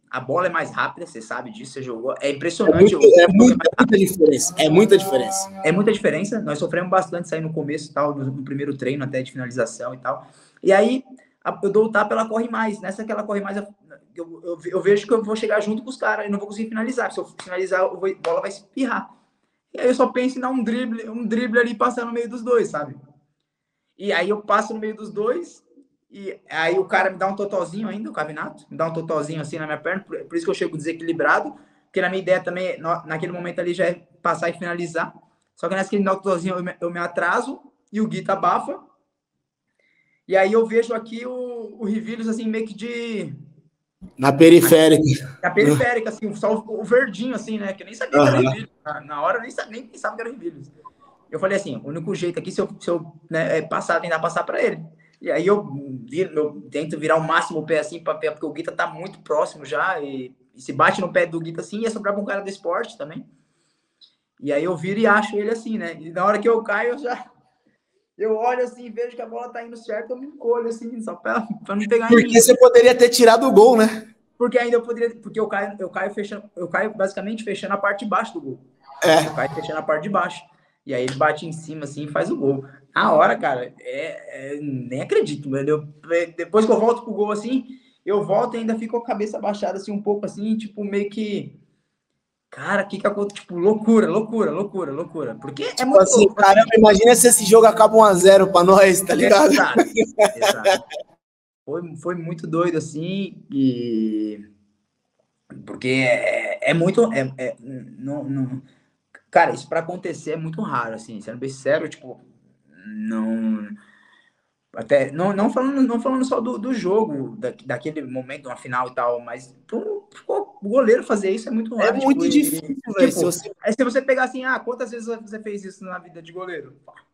a bola é mais rápida, você sabe disso, você jogou. É impressionante. É, muito, é, muito, é muita diferença. É muita diferença. É muita diferença. Nós sofremos bastante sair no começo, tal, no, no primeiro treino, até de finalização e tal. E aí, a, eu dou o tapa, ela corre mais. Nessa que ela corre mais, eu, eu, eu vejo que eu vou chegar junto com os caras e não vou conseguir finalizar. Se eu finalizar, a bola vai se espirrar. E aí eu só penso em dar um drible, um drible ali, passar no meio dos dois, sabe? E aí eu passo no meio dos dois, e aí o cara me dá um totozinho ainda, o Cavinato, me dá um totozinho assim na minha perna, por, por isso que eu chego desequilibrado, porque na minha ideia também, no, naquele momento ali, já é passar e finalizar. Só que nessa que ele me dá um totozinho, eu me, eu me atraso, e o Guita abafa. E aí eu vejo aqui o, o Rivilhos, assim, meio que de... Na periférica. Na periférica, assim, só o, o verdinho, assim, né? Que eu nem sabia que era Rivilhos. Na, na hora eu nem, nem pensava que era Rivilhos. Eu falei assim, o único jeito aqui, se eu, se eu né, é passar, tentar passar para ele. E aí eu, viro, eu tento virar o máximo o pé assim, pra, porque o Guita tá muito próximo já, e, e se bate no pé do Guita assim, ia sobrar para um cara do esporte também. E aí eu viro e acho ele assim, né? E na hora que eu caio, eu já... Eu olho assim, vejo que a bola tá indo certo, eu me encolho assim, só para não pegar porque em mim. Porque você poderia ter tirado o gol, né? Porque ainda eu poderia... Porque eu caio, eu caio fechando... Eu caio basicamente fechando a parte de baixo do gol. É. Eu caio fechando a parte de baixo. E aí ele bate em cima, assim, e faz o gol. Na hora, cara, é, é, nem acredito, mano. Eu, depois que eu volto pro gol, assim, eu volto e ainda fico com a cabeça baixada, assim, um pouco, assim, tipo, meio que... Cara, o que que aconteceu? Tipo, loucura, loucura, loucura, loucura. Porque tipo é muito assim, louco. Caramba, assim. Imagina se esse jogo acaba um a zero pra nós, tá ligado? Exato, exato. Foi, foi muito doido, assim, e... Porque é, é muito... É, é, não, não... Cara, isso pra acontecer é muito raro, assim, sendo bem sincero, tipo, não... Até, não, não, falando, não falando só do, do jogo, da, daquele momento, uma final e tal, mas pro, pro o goleiro fazer isso é muito raro. É tipo, muito difícil, velho. Tipo, se você... Aí se você pegar assim, ah, quantas vezes você fez isso na vida de goleiro?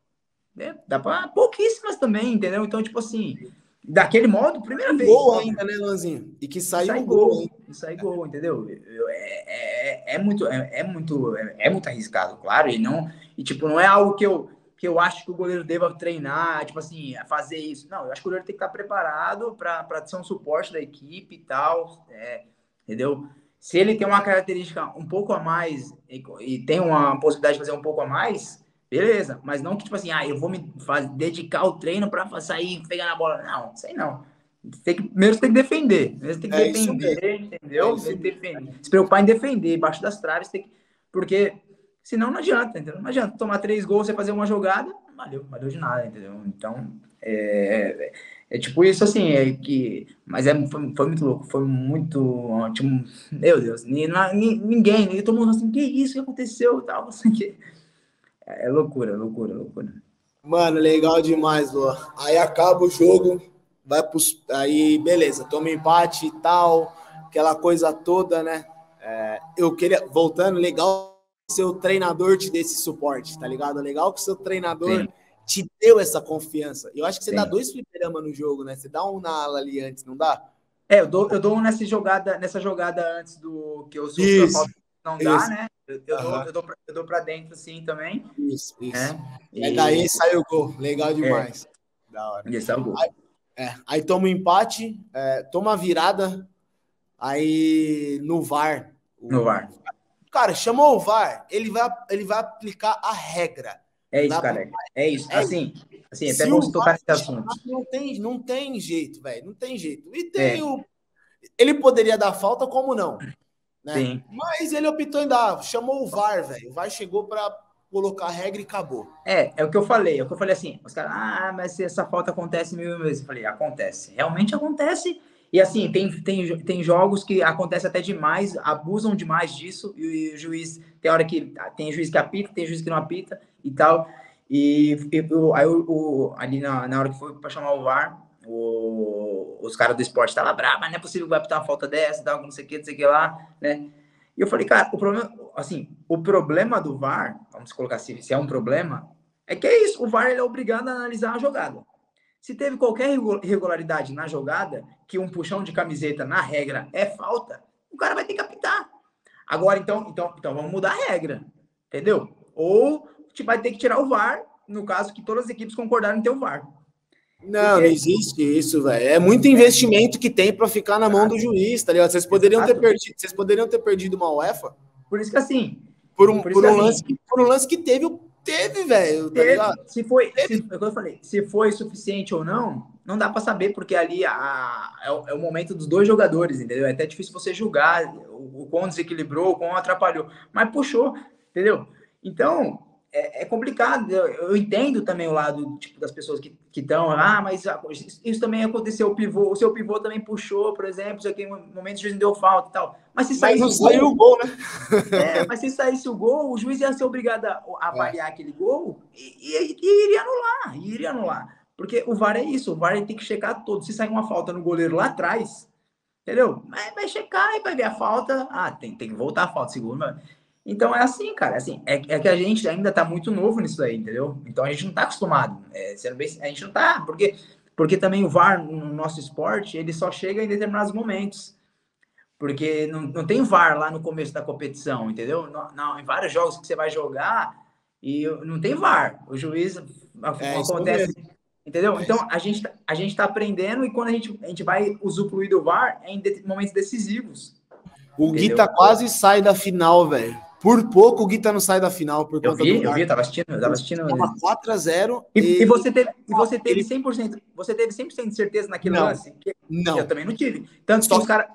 É, dá pra pouquíssimas também, entendeu? Então, tipo assim, daquele modo, primeira um vez. Gol ainda, né, Lanzinho? E que saiu sai o gol, gol, sai gol, entendeu? É, é, é muito, é, é muito, é, é muito arriscado, claro, e não, e tipo, não é algo que eu que eu acho que o goleiro deva treinar, tipo assim, fazer isso. Não, eu acho que o goleiro tem que estar preparado para ser um suporte da equipe e tal, é, entendeu? Se ele tem uma característica um pouco a mais e, e tem uma possibilidade de fazer um pouco a mais, beleza. Mas não que, tipo assim, ah, eu vou me fazer, dedicar o treino para sair e pegar na bola. Não, sei não. Tem que, primeiro você tem que defender. Primeiro você tem que é defender, entendeu? É defender. Se preocupar em defender, embaixo das traves, tem que... porque senão não adianta, entendeu? Não adianta tomar três gols, você fazer uma jogada, não valeu, não valeu de nada, entendeu? Então, é, é, é tipo isso, assim, é que... Mas é, foi, foi muito louco, foi muito ótimo. Meu Deus, ninguém, ninguém, todo mundo assim, que isso que aconteceu e tal, assim, que... É loucura, loucura, loucura. Mano, legal demais, Luan. Aí acaba o jogo, vai pros... Aí, beleza, toma empate e tal, aquela coisa toda, né? É, eu queria, voltando, legal que seu treinador te dê esse suporte, tá ligado? Legal que seu treinador Sim. te deu essa confiança. Eu acho que você Sim. dá dois fliperama no jogo, né? Você dá um na ala ali antes, não dá? É, eu dou, eu dou um nessa jogada, nessa jogada antes do que eu sofri a falta, não dá, isso. né? Eu, eu, uhum. dou, eu, dou pra, eu dou pra dentro assim também. Isso, isso. É, e aí daí saiu o gol. Legal demais. É. Da hora. E esse é o gol. Aí, é, aí toma um empate, é, toma a virada, aí no V A R. O, no V A R. Cara, chamou o V A R, ele vai, ele vai aplicar a regra. É isso, cara. Pra... É isso. É assim, assim até bom tocar nesse assunto. Não tem, não tem jeito, velho. Não tem jeito. E tem é. o... Ele poderia dar falta, como não? Né? Sim. Mas ele optou em dar. Chamou o V A R, velho. O V A R chegou para colocar a regra e acabou. É, é o que eu falei. É o que eu falei assim. Os caras, ah, mas se essa falta acontece mil vezes. Eu falei, acontece. Realmente acontece. E assim, tem, tem, tem jogos que acontece até demais, abusam demais disso, e o juiz, tem hora que tem juiz que apita, tem juiz que não apita e tal. E, e aí o, o, ali na, na hora que foi para chamar o V A R, o, os caras do esporte estavam lá, bravo, mas não é possível que vai apitar uma falta dessa, tal, não sei o que, não sei o que lá, né? E eu falei, cara, o problema, assim, o problema do V A R, vamos colocar assim, se é um problema, é que é isso, o V A R ele é obrigado a analisar a jogada. Se teve qualquer irregularidade na jogada, que um puxão de camiseta, na regra, é falta, o cara vai ter que apitar. Agora, então, então, então vamos mudar a regra, entendeu? Ou vai ter que tirar o V A R, no caso que todas as equipes concordaram em ter o V A R. Não, não existe isso, velho. É muito investimento que tem para ficar na mão do juiz, tá ligado? Vocês poderiam ter perdido, vocês poderiam ter perdido uma UEFA. Por isso que assim. Por um, por, por um, assim, lance, que, por um lance que teve, teve, velho, tá ligado? Se foi, teve. Se, eu falei, se foi suficiente ou não, não dá para saber, porque ali a, é, o, é o momento dos dois jogadores, entendeu? É até difícil você julgar o, o quão desequilibrou, o quão atrapalhou. Mas puxou, entendeu? Então. É, é complicado, eu, eu entendo também o lado tipo, das pessoas que estão, ah, mas isso também aconteceu, o pivô, o seu pivô também puxou, por exemplo, isso aqui, em momentos o juiz deu falta e tal. Mas se saísse mas o gol, saiu o gol, né? É, mas se saísse o gol, o juiz ia ser obrigado a avaliar é. aquele gol e, e, e iria anular, e iria anular. Porque o V A R é isso, o V A R tem que checar todo. Se sair uma falta no goleiro lá atrás, entendeu? Vai, vai checar e vai ver a falta, ah, tem, tem que voltar a falta, segundo, mas... Então é assim, cara, assim, é, é que a gente ainda tá muito novo nisso aí, entendeu? Então a gente não tá acostumado, é, sendo bem, a gente não tá, porque, porque também o V A R no nosso esporte, ele só chega em determinados momentos, porque não, não tem V A R lá no começo da competição, entendeu? Não, não, em vários jogos que você vai jogar e não tem V A R, o juiz é, acontece, entendeu? Então a gente, a gente tá aprendendo e quando a gente, a gente vai usufruir do V A R é em de, momentos decisivos. O entendeu? Gui tá quase sai da final, velho. Por pouco o Gui tá não sai da final por eu conta vi, do V A R. Eu vi, eu tava assistindo, eu tava assistindo. Tava quatro a zero. E, e, e você teve, e você teve cem por cento, você teve cem por cento de certeza naquele não, lance? Que não. Eu também não tive. Tanto Só que os caras...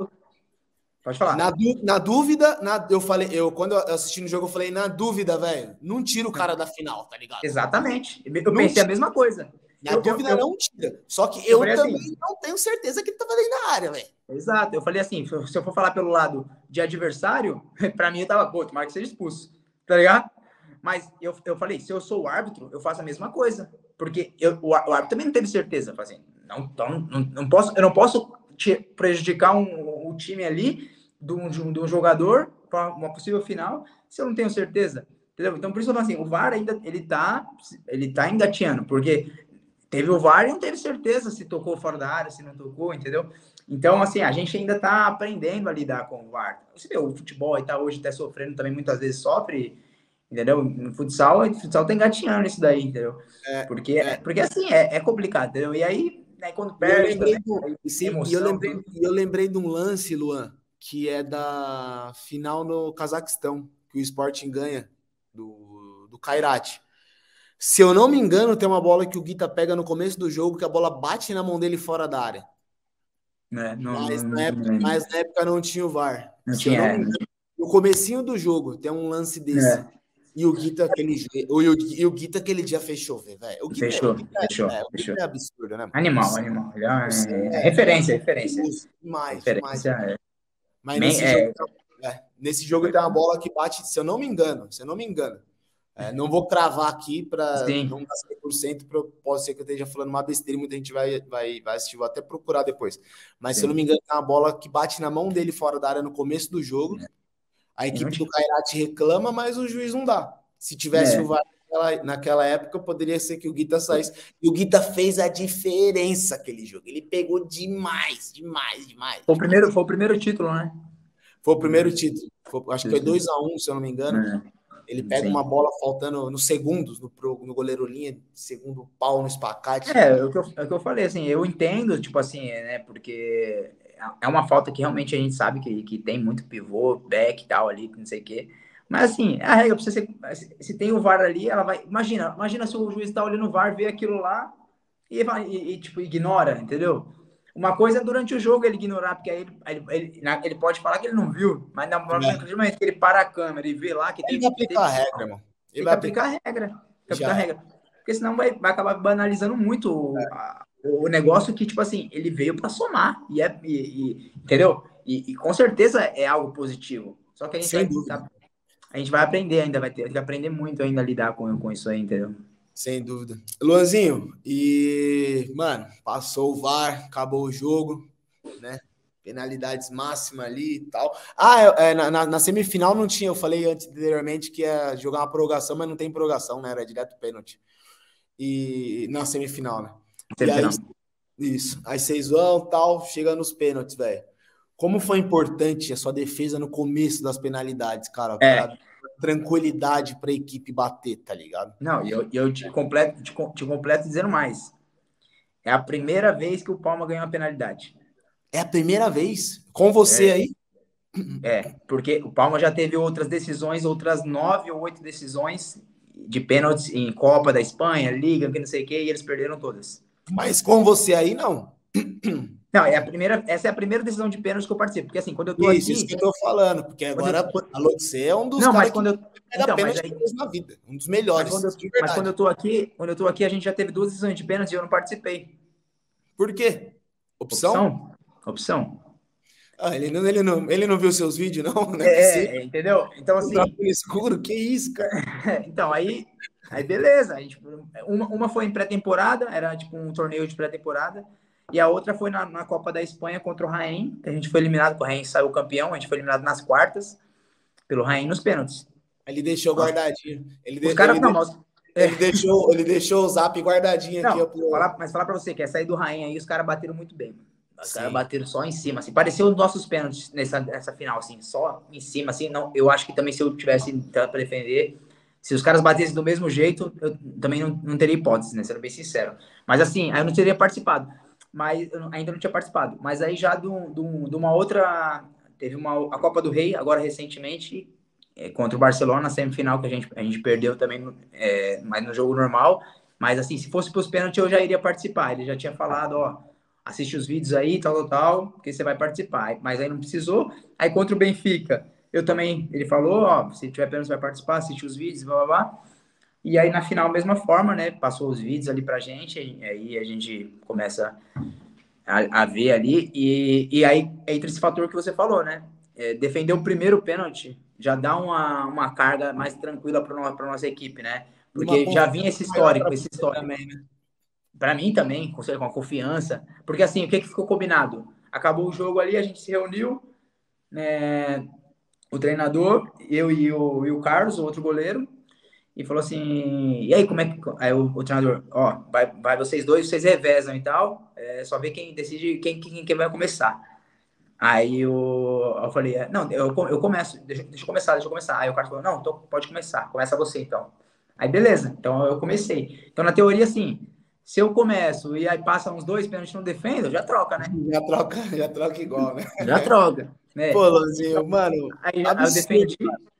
Pode falar. Na, na dúvida, na, eu falei, eu quando eu assisti no jogo, eu falei, na dúvida, velho, não tira o cara da final, tá ligado? Exatamente. Eu não pensei tira. a mesma coisa. Na eu, dúvida eu, não tira. Só que eu, eu também assim, não tenho certeza que ele tava ali na área, velho. Exato. Eu falei assim, se eu for falar pelo lado de adversário, pra mim eu tava, pô, tomara que seja expulso, tá ligado? Mas eu, eu falei, se eu sou o árbitro, eu faço a mesma coisa. Porque eu, o, o árbitro também não teve certeza. Assim, não, então, não, não posso, eu não posso te prejudicar um, um time ali de um, de um jogador para uma possível final se eu não tenho certeza. Entendeu? Então, por isso eu falo assim, o V A R ainda ele tá, ele tá engateando, porque teve o V A R e não teve certeza se tocou fora da área, se não tocou, entendeu? Então, assim, a gente ainda tá aprendendo a lidar com o V A R. Você vê, o futebol aí tá hoje até sofrendo também, muitas vezes sofre, entendeu? No futsal, o futsal tá engatinhando isso daí, entendeu? É, porque, é. porque assim, é, é complicado, entendeu? E aí, né, quando perde... Eu lembrei, também, do, sim, emoção, e eu lembrei, eu lembrei de um lance, Luan, que é da final no Cazaquistão, que o Sporting ganha, do, do Kairat. Se eu não me engano, tem uma bola que o Guita pega no começo do jogo, que a bola bate na mão dele fora da área. É, não, mas, não, na época, não mas na época não tinha o V A R. Não Se tinha, eu não me engano, no comecinho do jogo, tem um lance desse. É. E o Guita aquele o, e o Guita aquele dia fez chover, velho. O Guita, fechou, o Guita, fechou, é, o Guita fechou. é absurdo, né? Animal, Você, animal. É, é, é referência, referência. Demais, referência, demais. É. Mas nesse, é, jogo, é, nesse jogo tem uma bola que bate, se eu não me engano, se eu não me engano. É, não vou cravar aqui para não dar cem por cento, pra, pode ser que eu esteja falando uma besteira e muita gente vai, vai, vai assistir, vou até procurar depois. Mas Sim. se eu não me engano, tem uma bola que bate na mão dele fora da área no começo do jogo. A equipe do Kairat reclama, mas o juiz não dá. Se tivesse é. o V A R naquela, naquela época, poderia ser que o Guita saísse. E o Guita fez a diferença aquele jogo. Ele pegou demais, demais, demais. Foi o primeiro, foi o primeiro título, né? Foi o primeiro título. Foi, acho que foi dois a um, se eu não me engano. É. Ele pega Sim. uma bola faltando nos segundos, no, no goleiro linha, segundo pau no espacate. É, é o, que eu, é o que eu falei, assim, eu entendo, tipo assim, né, porque é uma falta que realmente a gente sabe que, que tem muito pivô, back e tal ali, não sei o quê. Mas assim, a regra, pra você ser, se tem o V A R ali, ela vai... Imagina, imagina se o juiz tá olhando o V A R, vê aquilo lá e, e, e tipo, ignora, entendeu? Uma coisa é durante o jogo ele ignorar, porque aí ele, ele, ele pode falar que ele não viu, mas na momento é. que ele para a câmera e vê lá que ele tem... vai aplicar a regra, mano. Ele vai aplicar a regra. Aplicar a regra. Porque senão vai, vai acabar banalizando muito é. a, o negócio que, tipo assim, ele veio para somar. E é, e, e, entendeu? E, e com certeza é algo positivo. Só que a gente, vai, tá, a gente vai aprender ainda, vai ter que aprender muito ainda a lidar com, com isso aí, entendeu? Sem dúvida. Luanzinho, e, mano, passou o V A R, acabou o jogo, né? Penalidades máximas ali e tal. Ah, é, na, na semifinal não tinha, eu falei anteriormente que ia jogar uma prorrogação, mas não tem prorrogação, né? Era direto pênalti. E na semifinal, né? Semifinal. E aí, isso. Aí vocês vão, tal, chega nos pênaltis, velho. Como foi importante a sua defesa no começo das penalidades, cara? É. Pra tranquilidade pra equipe bater, tá ligado? Não, e eu, eu te completo, te, te completo dizendo mais. É a primeira vez que o Palma ganhou uma penalidade. É a primeira vez? Com você é, aí? É, porque o Palma já teve outras decisões, outras nove ou oito decisões de pênaltis em Copa da Espanha, Liga, que não sei o quê, e eles perderam todas. Mas com você aí, não. Não, é a primeira, essa é a primeira decisão de pênalti que eu participo, porque assim, quando eu tô Isso, aqui... isso que eu tô falando, porque agora eu, alô, você é um dos não, mas caras que quando eu, pega então, pênalti mas aí, na vida, um dos mas melhores, quando, eu, de mas quando verdade. eu tô aqui, quando eu tô aqui, a gente já teve duas decisões de pênalti e eu não participei. Por quê? Opção? Opção? Opção. Ah, ele não, ele não, ele não viu seus vídeos, não? Não é possível. É, é, entendeu? Então, assim... No escuro, que isso, cara? Então, aí, aí beleza. A gente, uma, uma foi em pré-temporada, era tipo um torneio de pré-temporada, e a outra foi na, na Copa da Espanha contra o Rain, que a gente foi eliminado, o Rain saiu campeão, a gente foi eliminado nas quartas, pelo Rain nos pênaltis. Ele deixou Nossa. guardadinho. Ele, Os de, caras, ele, não, de, mas, é, ele, deixou, ele deixou o zap guardadinho aqui. não, Ó, pro... falar, mas falar pra você, que é sair do Rain aí, os caras bateram muito bem. Os caras Sim. bateram só em cima, assim. Pareceu os nossos pênaltis nessa, nessa final, assim, só em cima, assim. Não, eu acho que também se eu tivesse para defender, se os caras batessem do mesmo jeito, eu também não, não teria hipótese, né? Sendo bem sincero. Mas assim, aí eu não teria participado. Mas eu ainda não tinha participado. Mas aí já de uma outra. Teve uma, a Copa do Rei, agora recentemente, é, contra o Barcelona, na semifinal, que a gente, a gente perdeu também, é, mas no jogo normal. Mas assim, se fosse para os pênaltis, eu já iria participar. Ele já tinha falado, ó, assiste os vídeos aí, tal, tal, tal, porque você vai participar. Mas aí não precisou. Aí contra o Benfica, eu também, ele falou, ó, se tiver pênalti, você vai participar, assiste os vídeos, blá, blá, blá. E aí na final, mesma forma, né, passou os vídeos ali pra gente, aí a gente começa a, a ver ali, e, e aí entra esse fator que você falou, né, é, defender o primeiro pênalti já dá uma, uma carga mais tranquila para a nossa equipe, né, porque já vinha esse histórico, esse histórico. Também, né? Para mim também, com a confiança, porque assim, o que, que ficou combinado? Acabou o jogo ali, a gente se reuniu, né, o treinador, eu e o, e o Carlos, o outro goleiro, e falou assim, e aí, como é que... Aí o, o treinador, ó, vai, vai vocês dois, vocês revezam e tal, é só ver quem decide, quem, quem, quem vai começar. Aí eu, eu falei, não, eu, eu começo, deixa, deixa eu começar, deixa eu começar. Aí o Carlos falou, não, tô, pode começar, começa você então. Aí beleza, então eu comecei. Então na teoria, assim, se eu começo e aí passa uns dois pênaltis não defendo, já troca, né? Já troca, já troca igual, né? Já troca, né? Pô, Lanzinho, mano, aí, absurdo, aí eu defendi.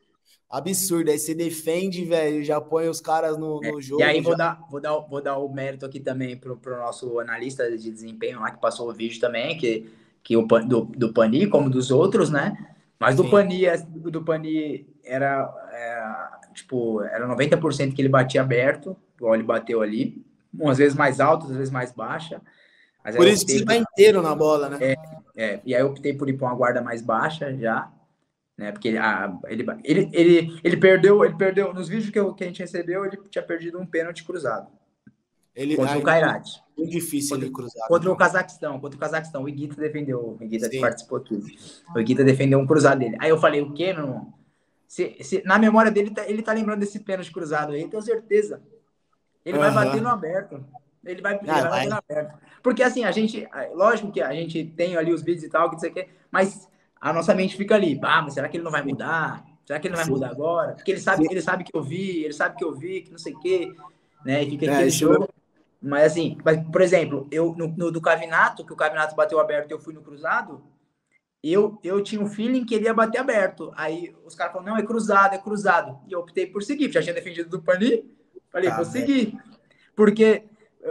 Absurdo. Aí você defende, velho, já põe os caras no, no é, jogo. E aí vou, já... dar, vou, dar, vou dar o mérito aqui também pro, pro nosso analista de desempenho lá, que passou o vídeo também, que, que o, do, do Pani, como dos outros, né? Mas do Sim. Pani, do Pani era, é, tipo, era noventa por cento que ele batia aberto, igual ele bateu ali. Umas vezes mais alto, às vezes mais baixa. Mas por isso que você por... vai inteiro na bola, né? É, é, e aí eu optei por ir para uma guarda mais baixa já, né? Porque a, ele, ele, ele, ele perdeu, ele perdeu, nos vídeos que, eu, que a gente recebeu, ele tinha perdido um pênalti cruzado. Ele, contra ai, o Kairat. Muito difícil contra, ele cruzar. Contra então. o Cazaquistão, contra o Cazaquistão. O Iguita defendeu, o Iguita Sim. participou aqui. O Iguita defendeu um cruzado dele. Aí eu falei, o quê, meu irmão? Se, se, na memória dele, ele tá lembrando desse pênalti cruzado aí, eu tenho certeza. Ele uhum. vai bater no aberto. Ele vai, ele ah, vai bater no aberto. Porque assim, a gente, lógico que a gente tem ali os vídeos e tal, que não sei o quê, mas a nossa mente fica ali, ah, mas será que ele não vai mudar? Será que ele não vai Sim. mudar agora? Porque ele sabe, ele sabe que eu vi, ele sabe que eu vi, que não sei o quê, né? E fica é, aquele jogo. Não... Mas assim, mas, por exemplo, eu no, no do Cavinato, que o Cavinato bateu aberto e eu fui no cruzado, eu, eu tinha um feeling que ele ia bater aberto. Aí os caras falaram, não, é cruzado, é cruzado. E eu optei por seguir, já tinha defendido do Pani, falei, tá, vou seguir. Porque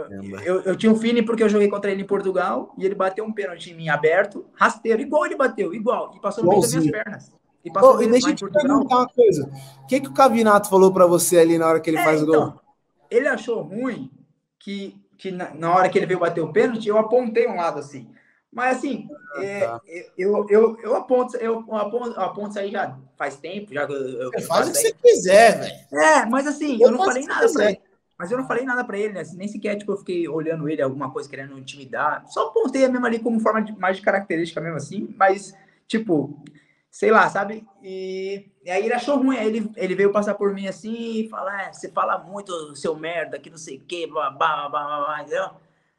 eu, eu tinha um feeling porque eu joguei contra ele em Portugal e ele bateu um pênalti em mim aberto, rasteiro, igual ele bateu, igual, e passou no meio das minhas pernas. E, passou oh, e deixa eu te Portugal. perguntar uma coisa. O que, que o Cavinato falou para você ali na hora que ele é, faz o então, gol? Ele achou ruim que, que na, na hora que ele veio bater o pênalti, eu apontei um lado assim. Mas assim, ah, é, tá. eu, eu, eu aponto, eu aponto, eu aponto isso aí já faz tempo. Já, eu, eu faz o que você quiser, velho. É, mas assim, eu, eu não falei nada pra ele. Mas eu não falei nada pra ele, né? Nem sequer, tipo, eu fiquei olhando ele, alguma coisa querendo intimidar. Só apontei mesmo ali como forma de, mais de característica mesmo assim. Mas, tipo, sei lá, sabe? E, e aí ele achou ruim. Aí ele, ele veio passar por mim assim e falar, é, você fala muito, seu merda, que não sei o quê, blá, blá, blá, blá, blá, entendeu?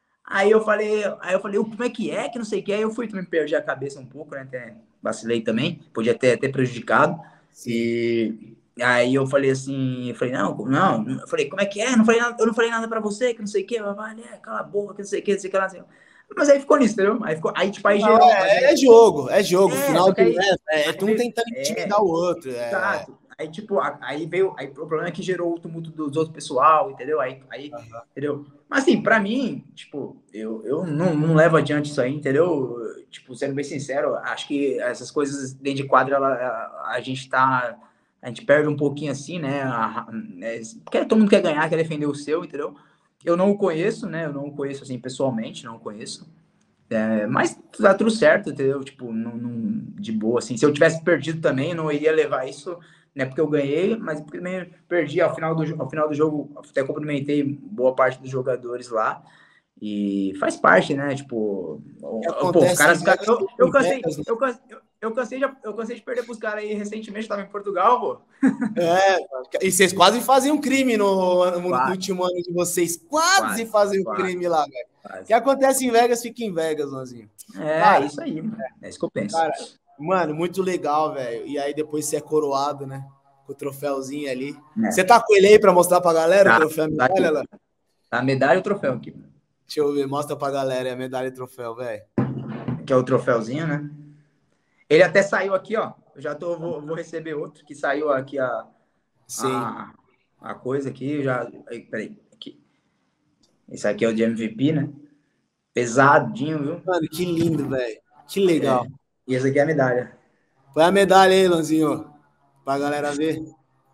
Aí eu falei, aí eu falei, como é que é, que não sei o que. Aí eu fui também perdi a cabeça um pouco, né? Até vacilei também, podia ter até prejudicado. E, Aí eu falei assim, eu falei, não, não, eu falei, como é que é? Eu não falei nada, eu não falei nada pra você, que não sei o que, é, cala a boca, que não sei o que, não sei o que lá. Assim. Mas aí ficou nisso, entendeu? Aí, ficou, aí tipo, aí Não, gerou, mas é, aí, é jogo, é jogo. é, Final só que do aí, ano, é, é aí um veio, tentando é, intimidar o outro. É... exato. Aí, tipo, aí veio, aí o problema é que gerou o tumulto dos outros pessoal, entendeu? Aí, aí Uhum. entendeu? Mas assim, pra mim, tipo, eu, eu não, não levo adiante isso aí, entendeu? Tipo, sendo bem sincero, acho que essas coisas dentro de quadra, ela, a, a gente tá, a gente perde um pouquinho assim, né? A, é, porque todo mundo quer ganhar, quer defender o seu, entendeu? Eu não o conheço, né? Eu não o conheço assim pessoalmente, não o conheço. É, mas tá tudo certo, entendeu? Tipo, não, não, de boa, assim. Se eu tivesse perdido também, eu não iria levar isso, né? Porque eu ganhei, mas porque também perdi ao final do, ao final do jogo. Até cumprimentei boa parte dos jogadores lá. E faz parte, né? Tipo, O que pô, os acontece em caras. Vegas, Eu, fica eu em cansei, Vegas, né? eu cansei, eu cansei, de, eu cansei de perder pros caras aí recentemente, tava em Portugal, pô. É, e vocês quase fazem um crime no, no, no Quase, último ano de vocês. Quase quase, fazem um quase, crime lá, velho. O que quase. acontece em Vegas, fica em Vegas, Lanzinho. É, Cara, isso aí, mano. É isso que eu penso. cara, mano, muito legal, velho. E aí depois você é coroado, né? Com o troféuzinho ali. Você É, tá com ele aí pra mostrar pra galera o tá, troféu e tá aqui. medalha, lá? Tá a medalha e o troféu aqui. Deixa eu ver, mostra pra galera aí a medalha e troféu, velho. Que é o troféuzinho, né? Ele até saiu aqui, ó. Eu já tô, vou, vou receber outro, que saiu aqui a, Sim. a, a coisa aqui. Já, aí, peraí, aqui. Esse aqui é o de M V P, né? Pesadinho, viu? Mano, que lindo, velho. Que legal. É. E esse aqui é a medalha. Põe a medalha aí, Lanzinho, pra galera ver.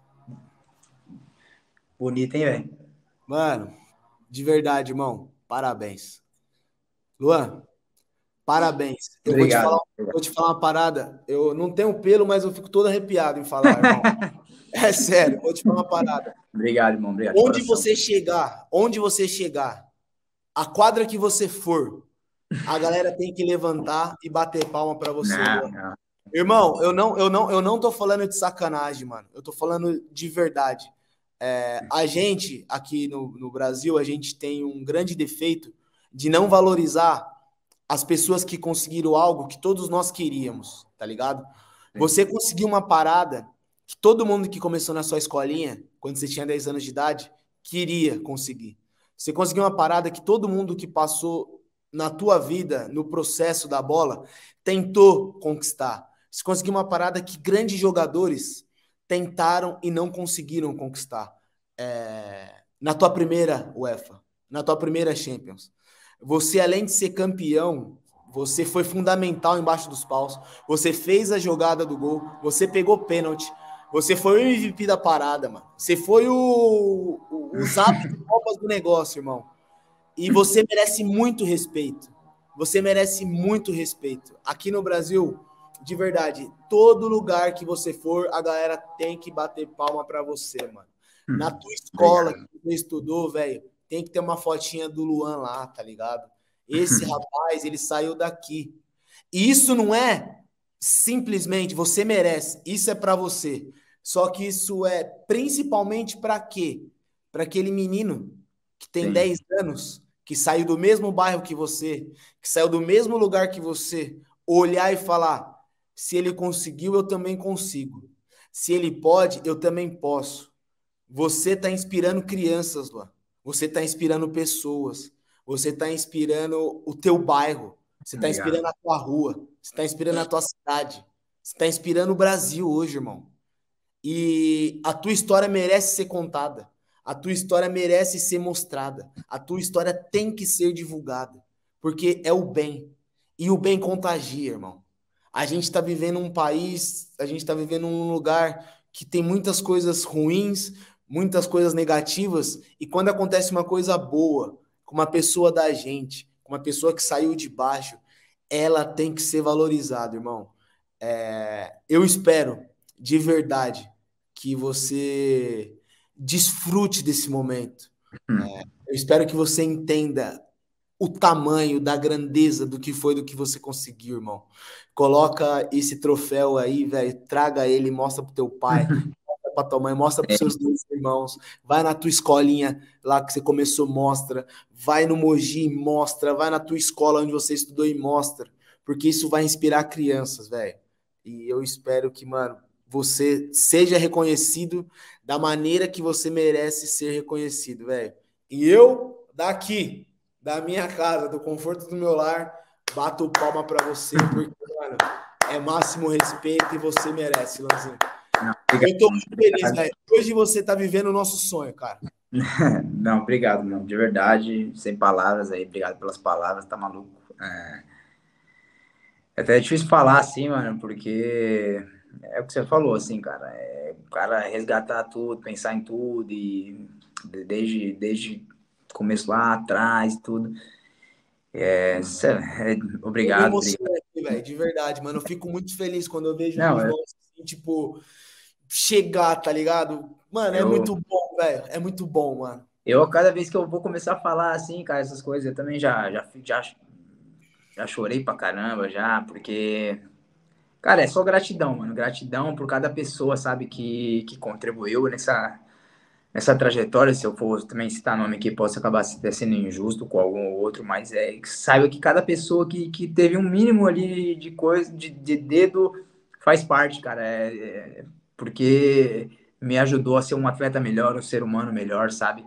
Bonita, hein, velho? Mano, de verdade, irmão, parabéns. Luan, parabéns. Eu vou te falar, Obrigado. vou te falar uma parada. Eu não tenho pelo, mas eu fico todo arrepiado em falar, irmão. É sério, vou te falar uma parada. Obrigado, irmão. Obrigado de Onde coração. você chegar, onde você chegar, a quadra que você for, a galera tem que levantar e bater palma pra você, Não, Luan. não. Irmão, eu não, eu não, eu não tô falando de sacanagem, mano. Eu tô falando de verdade. É, a gente aqui no, no Brasil, a gente tem um grande defeito de não valorizar as pessoas que conseguiram algo que todos nós queríamos, tá ligado? Sim, Você conseguiu uma parada que todo mundo que começou na sua escolinha, quando você tinha dez anos de idade, queria conseguir. Você conseguiu uma parada que todo mundo que passou na tua vida, no processo da bola, tentou conquistar. Você conseguiu uma parada que grandes jogadores tentaram e não conseguiram conquistar. É, na tua primeira UEFA, na tua primeira Champions. Você, além de ser campeão, você foi fundamental embaixo dos paus. Você fez a jogada do gol. Você pegou pênalti. Você foi o M V P da parada, mano. Você foi o, o, o zap de copas do negócio, irmão. E você merece muito respeito. Você merece muito respeito. Aqui no Brasil, de verdade, todo lugar que você for, a galera tem que bater palma pra você, mano. Na Hum, tua escola que obrigado. você estudou, velho, tem que ter uma fotinha do Luan lá, tá ligado? Esse rapaz, ele saiu daqui. E isso não é simplesmente você merece, isso é pra você. Só que isso é principalmente pra quê? Pra aquele menino que tem Sim, dez anos, que saiu do mesmo bairro que você, que saiu do mesmo lugar que você, olhar e falar: se ele conseguiu, eu também consigo. Se ele pode, eu também posso. Você está inspirando crianças, Luan. Você está inspirando pessoas. Você está inspirando o teu bairro. Você está obrigado. inspirando a tua rua. Você está inspirando a tua cidade. Você está inspirando o Brasil hoje, irmão. E a tua história merece ser contada. A tua história merece ser mostrada. A tua história tem que ser divulgada. Porque é o bem. E o bem contagia, irmão. A gente está vivendo um país, a gente está vivendo um lugar que tem muitas coisas ruins, muitas coisas negativas. E quando acontece uma coisa boa, com uma pessoa da gente, com uma pessoa que saiu de baixo, ela tem que ser valorizada, irmão. É, eu espero de verdade que você desfrute desse momento. Hum, É, eu espero que você entenda o tamanho da grandeza do que foi, do que você conseguiu, irmão. Coloca esse troféu aí, velho, traga ele, mostra pro teu pai, mostra pra tua mãe, mostra pros seus dois irmãos, vai na tua escolinha lá que você começou, mostra, vai no Mogi, mostra, vai na tua escola onde você estudou e mostra, porque isso vai inspirar crianças, velho. E eu espero que, mano, você seja reconhecido da maneira que você merece ser reconhecido, velho. E eu, daqui, da minha casa, do conforto do meu lar, bato palma pra você, porque, mano, é máximo respeito e você merece, Lanzinho. Não, obrigado, Eu tô mano. muito feliz, velho. Hoje você tá vivendo o nosso sonho, cara. Não, obrigado, mano. De verdade, sem palavras aí. Obrigado pelas palavras, tá maluco. É, é até difícil falar assim, mano, porque é o que você falou, assim, cara. É, o cara resgatar tudo, pensar em tudo e desde, desde começo lá atrás, tudo. É, cê- é, Eu me obrigado, obrigado. emociono aqui, velho, de verdade, mano. Eu fico muito feliz quando eu vejo Não, os é, nossos, assim, tipo, chegar, tá ligado? Mano, é eu, muito bom, velho. É muito bom, mano. eu, cada vez que eu vou começar a falar assim, cara, essas coisas, eu também já, já, já, já chorei pra caramba, já, porque, cara, é só gratidão, mano. Gratidão por cada pessoa, sabe, que, que contribuiu nessa, nessa trajetória. Se eu for também citar nome aqui, posso acabar sendo injusto com algum ou outro, mas é, saiba que cada pessoa que, que teve um mínimo ali de coisa, de, de dedo, faz parte, cara. É, é, porque me ajudou a ser um atleta melhor, um ser humano melhor, sabe?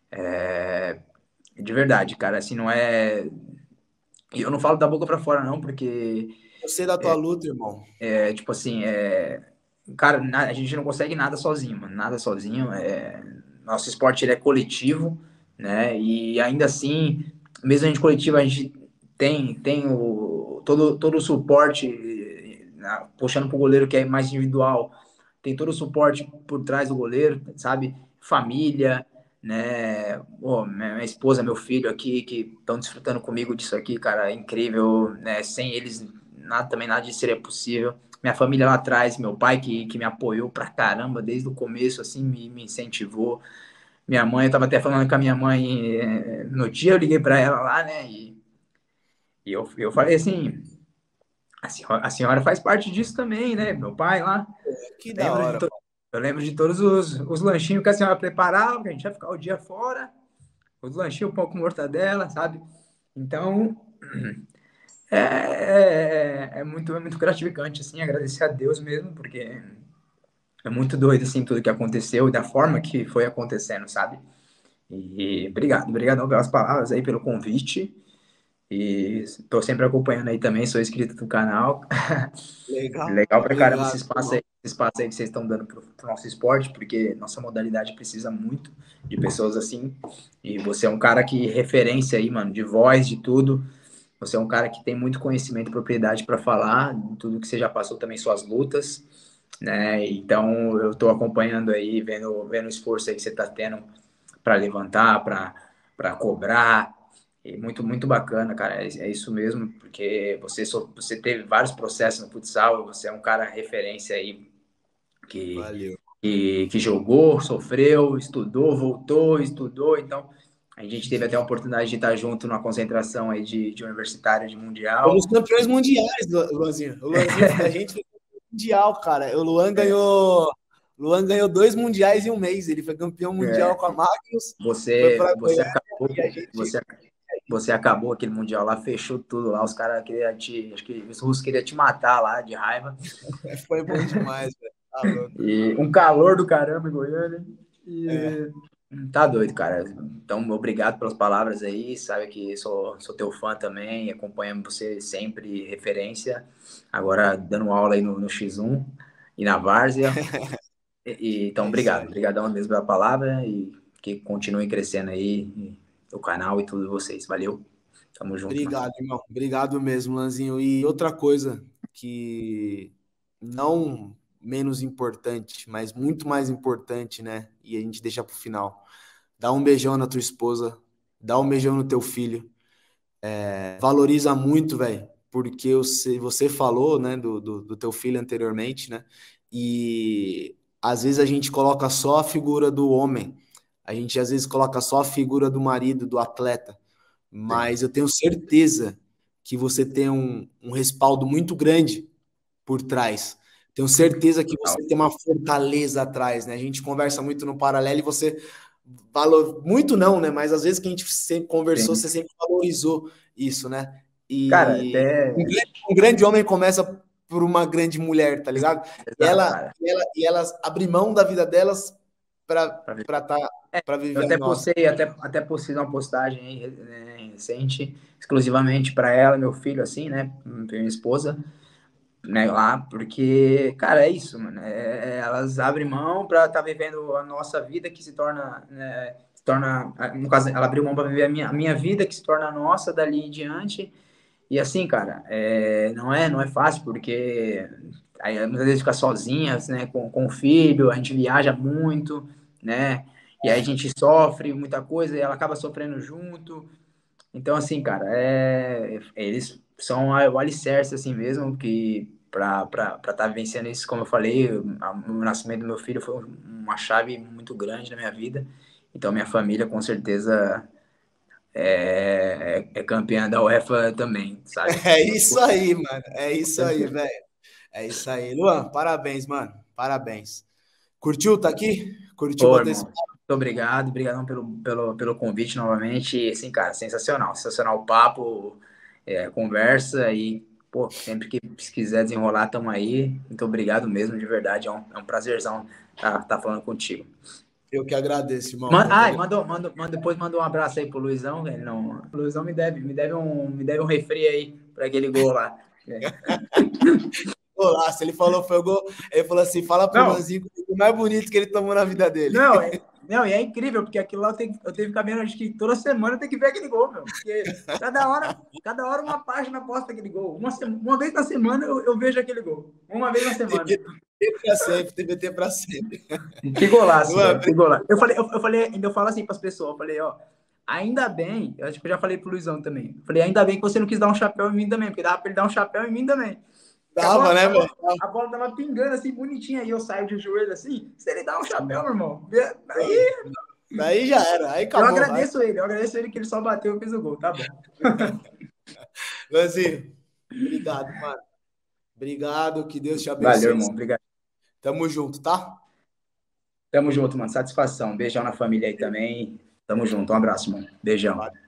É, de verdade, cara, assim, não é. Eu não falo da boca pra fora, não, porque, Eu sei da tua luta, irmão. é, tipo assim, é, cara, a gente não consegue nada sozinho, mano, nada sozinho. É, nosso esporte ele é coletivo, né? E ainda assim, mesmo a gente coletivo, a gente tem, tem o, todo, todo o suporte, né, puxando pro goleiro que é mais individual, tem todo o suporte por trás do goleiro, sabe? Família, né? Pô, minha esposa, meu filho aqui, que estão desfrutando comigo disso aqui, cara, é incrível, né? Sem eles, nada, também nada disso seria possível. Minha família lá atrás, meu pai que, que me apoiou pra caramba desde o começo, assim, me, me incentivou. Minha mãe, eu tava até falando com a minha mãe, eh, no dia eu liguei pra ela lá, né? E, e eu, eu falei assim, a senhora, a senhora faz parte disso também, né? Meu pai lá. Que da Lembro de hora, to... mano. Eu lembro de todos os, os lanchinhos que a senhora preparava, que a gente ia ficar o dia fora. Os lanchinhos, pão com mortadela, sabe? Então, é, é, é muito, é muito gratificante, assim, agradecer a Deus mesmo, porque é muito doido, assim, tudo que aconteceu e da forma que foi acontecendo, sabe? E obrigado, obrigado pelas palavras aí, pelo convite. E estou sempre acompanhando aí também, sou inscrito do canal. Legal. Legal pra caramba esse Obrigado, espaço aí, irmão. esse espaço aí que vocês estão dando pro, pro nosso esporte, porque nossa modalidade precisa muito de pessoas assim. E você é um cara que referência aí, mano, de voz, de tudo. Você é um cara que tem muito conhecimento e propriedade para falar, de tudo que você já passou também, suas lutas, né? Então eu estou acompanhando aí, vendo, vendo o esforço aí que você está tendo para levantar, para cobrar. E muito, muito bacana, cara. É, é isso mesmo, porque você, só, você teve vários processos no futsal, você é um cara referência aí que, Valeu. que, que jogou, sofreu, estudou, voltou, estudou. Então, a gente teve até a oportunidade de estar junto numa concentração aí de, de universitário, de Fomos mundial. campeões mundiais, Luanzinho. O Luanzinho, a gente foi campeão mundial, cara. O Luan ganhou. Luan ganhou dois mundiais em um mês. Ele foi campeão mundial É, com a Magnus, foi você, para você Goiânia acabou, e a gente você, você acabou aquele mundial lá, fechou tudo lá. Os caras queriam te, acho que os russos queriam te matar lá de raiva. foi bom demais, velho. Tá louco. E um calor do caramba em Goiânia. É, E tá doido, cara. Então, obrigado pelas palavras aí. Sabe que sou, sou teu fã também, acompanho você sempre, referência. Agora dando aula aí no, no X um e na Várzea. E, e- então, é isso obrigado. aí. Obrigadão mesmo pela palavra e que continue crescendo aí o canal e tudo vocês. Valeu. Tamo junto, mano. Obrigado, irmão. Obrigado mesmo, Lanzinho. E outra coisa que não menos importante, mas muito mais importante, né? E a gente deixa pro final. Dá um beijão na tua esposa, dá um beijão no teu filho. É, valoriza muito, velho, porque você, você falou, né, do, do, do teu filho anteriormente, né? E às vezes a gente coloca só a figura do homem, a gente às vezes coloca só a figura do marido, do atleta, Sim. mas eu tenho certeza que você tem um, um respaldo muito grande por trás. Tenho certeza que Total. você tem uma fortaleza atrás, né? A gente conversa muito no paralelo e você valor muito não, né? Mas às vezes que a gente sempre conversou, Sim. você sempre valorizou isso, né? Cara, E até. um grande, um grande homem começa por uma grande mulher, tá ligado? Exato, E, ela, cara. e, ela, e elas abrem mão da vida delas para Pra ver. tá, pra Eu viver a até nossa. postei, até, até postei uma postagem aí, né, recente, exclusivamente para ela e meu filho, assim, né? Pra minha esposa, né? Lá, porque, cara, é isso, mano. É, é, elas abrem mão para estar tá vivendo a nossa vida que se torna, né, se torna, no caso, ela abriu mão para viver a minha, a minha vida que se torna a nossa dali em diante. E assim, cara, é, não é, não é fácil, porque aí, muitas vezes fica sozinhas, né, com, com o filho, a gente viaja muito, né, e aí a gente sofre muita coisa e ela acaba sofrendo junto. Então, assim, cara, é, eles são a- o alicerce, assim mesmo, que para estar tá vivenciando isso, como eu falei, o, a- o nascimento do meu filho foi uma chave muito grande na minha vida. Então, minha família, com certeza, é, é, é campeã da UEFA também, sabe? É isso aí, mano. É isso aí, velho. É isso aí. Luan, parabéns, mano. Parabéns. Curtiu? Tá aqui? Curtiu Ô, bater esse irmão, muito obrigado, obrigadão pelo, pelo, pelo convite novamente. E, assim, cara, sensacional, sensacional o papo, é, conversa e, pô, sempre que se quiser desenrolar, tamo aí. Muito obrigado mesmo, de verdade, é um, é um prazerzão estar tá, tá falando contigo. Eu que agradeço, irmão. Man, Eu que ai, agradeço. mandou, mandou, mandou, depois mandou um abraço aí pro Luizão, ele não, o Luizão me deve, me deve um, me deve um refri aí para aquele gol lá. É. Golaço. Ele falou, foi o gol. Ele falou assim: fala pro Não, Luanzinho que o mais bonito que ele tomou na vida dele. Não, é, não, e é incrível, porque aquilo lá eu tenho, eu tenho que ficar vendo, acho que toda semana eu tenho que ver aquele gol, meu. Porque cada hora, cada hora uma página posta aquele gol. Uma, uma vez na semana eu, eu vejo aquele gol. Uma vez na semana. T V T pra sempre, T V T pra sempre. Que golaço, Luan, velho. Que golaço. Eu falei, eu, eu falei, ainda eu falo assim para as pessoas, eu falei, ó, ainda bem, eu acho que eu já falei pro Luizão também. Eu falei, ainda bem que você não quis dar um chapéu em mim também, porque dava para ele dar um chapéu em mim também. A dava, bola, né, a, velho? bola, a bola tava pingando assim, bonitinha, e eu saio de joelho assim. Se ele dá um chapéu, meu irmão, aí Daí já era, aí eu acabou. Aí... agradeço ele, eu agradeço ele que ele só bateu e fez o gol, tá bom. Luanzinho, obrigado, mano. Obrigado, que Deus te Valeu, abençoe. irmão, obrigado. Tamo junto, tá? Tamo junto, mano, satisfação. Beijão na família aí também. Tamo junto, um abraço, mano. Beijão. Valeu.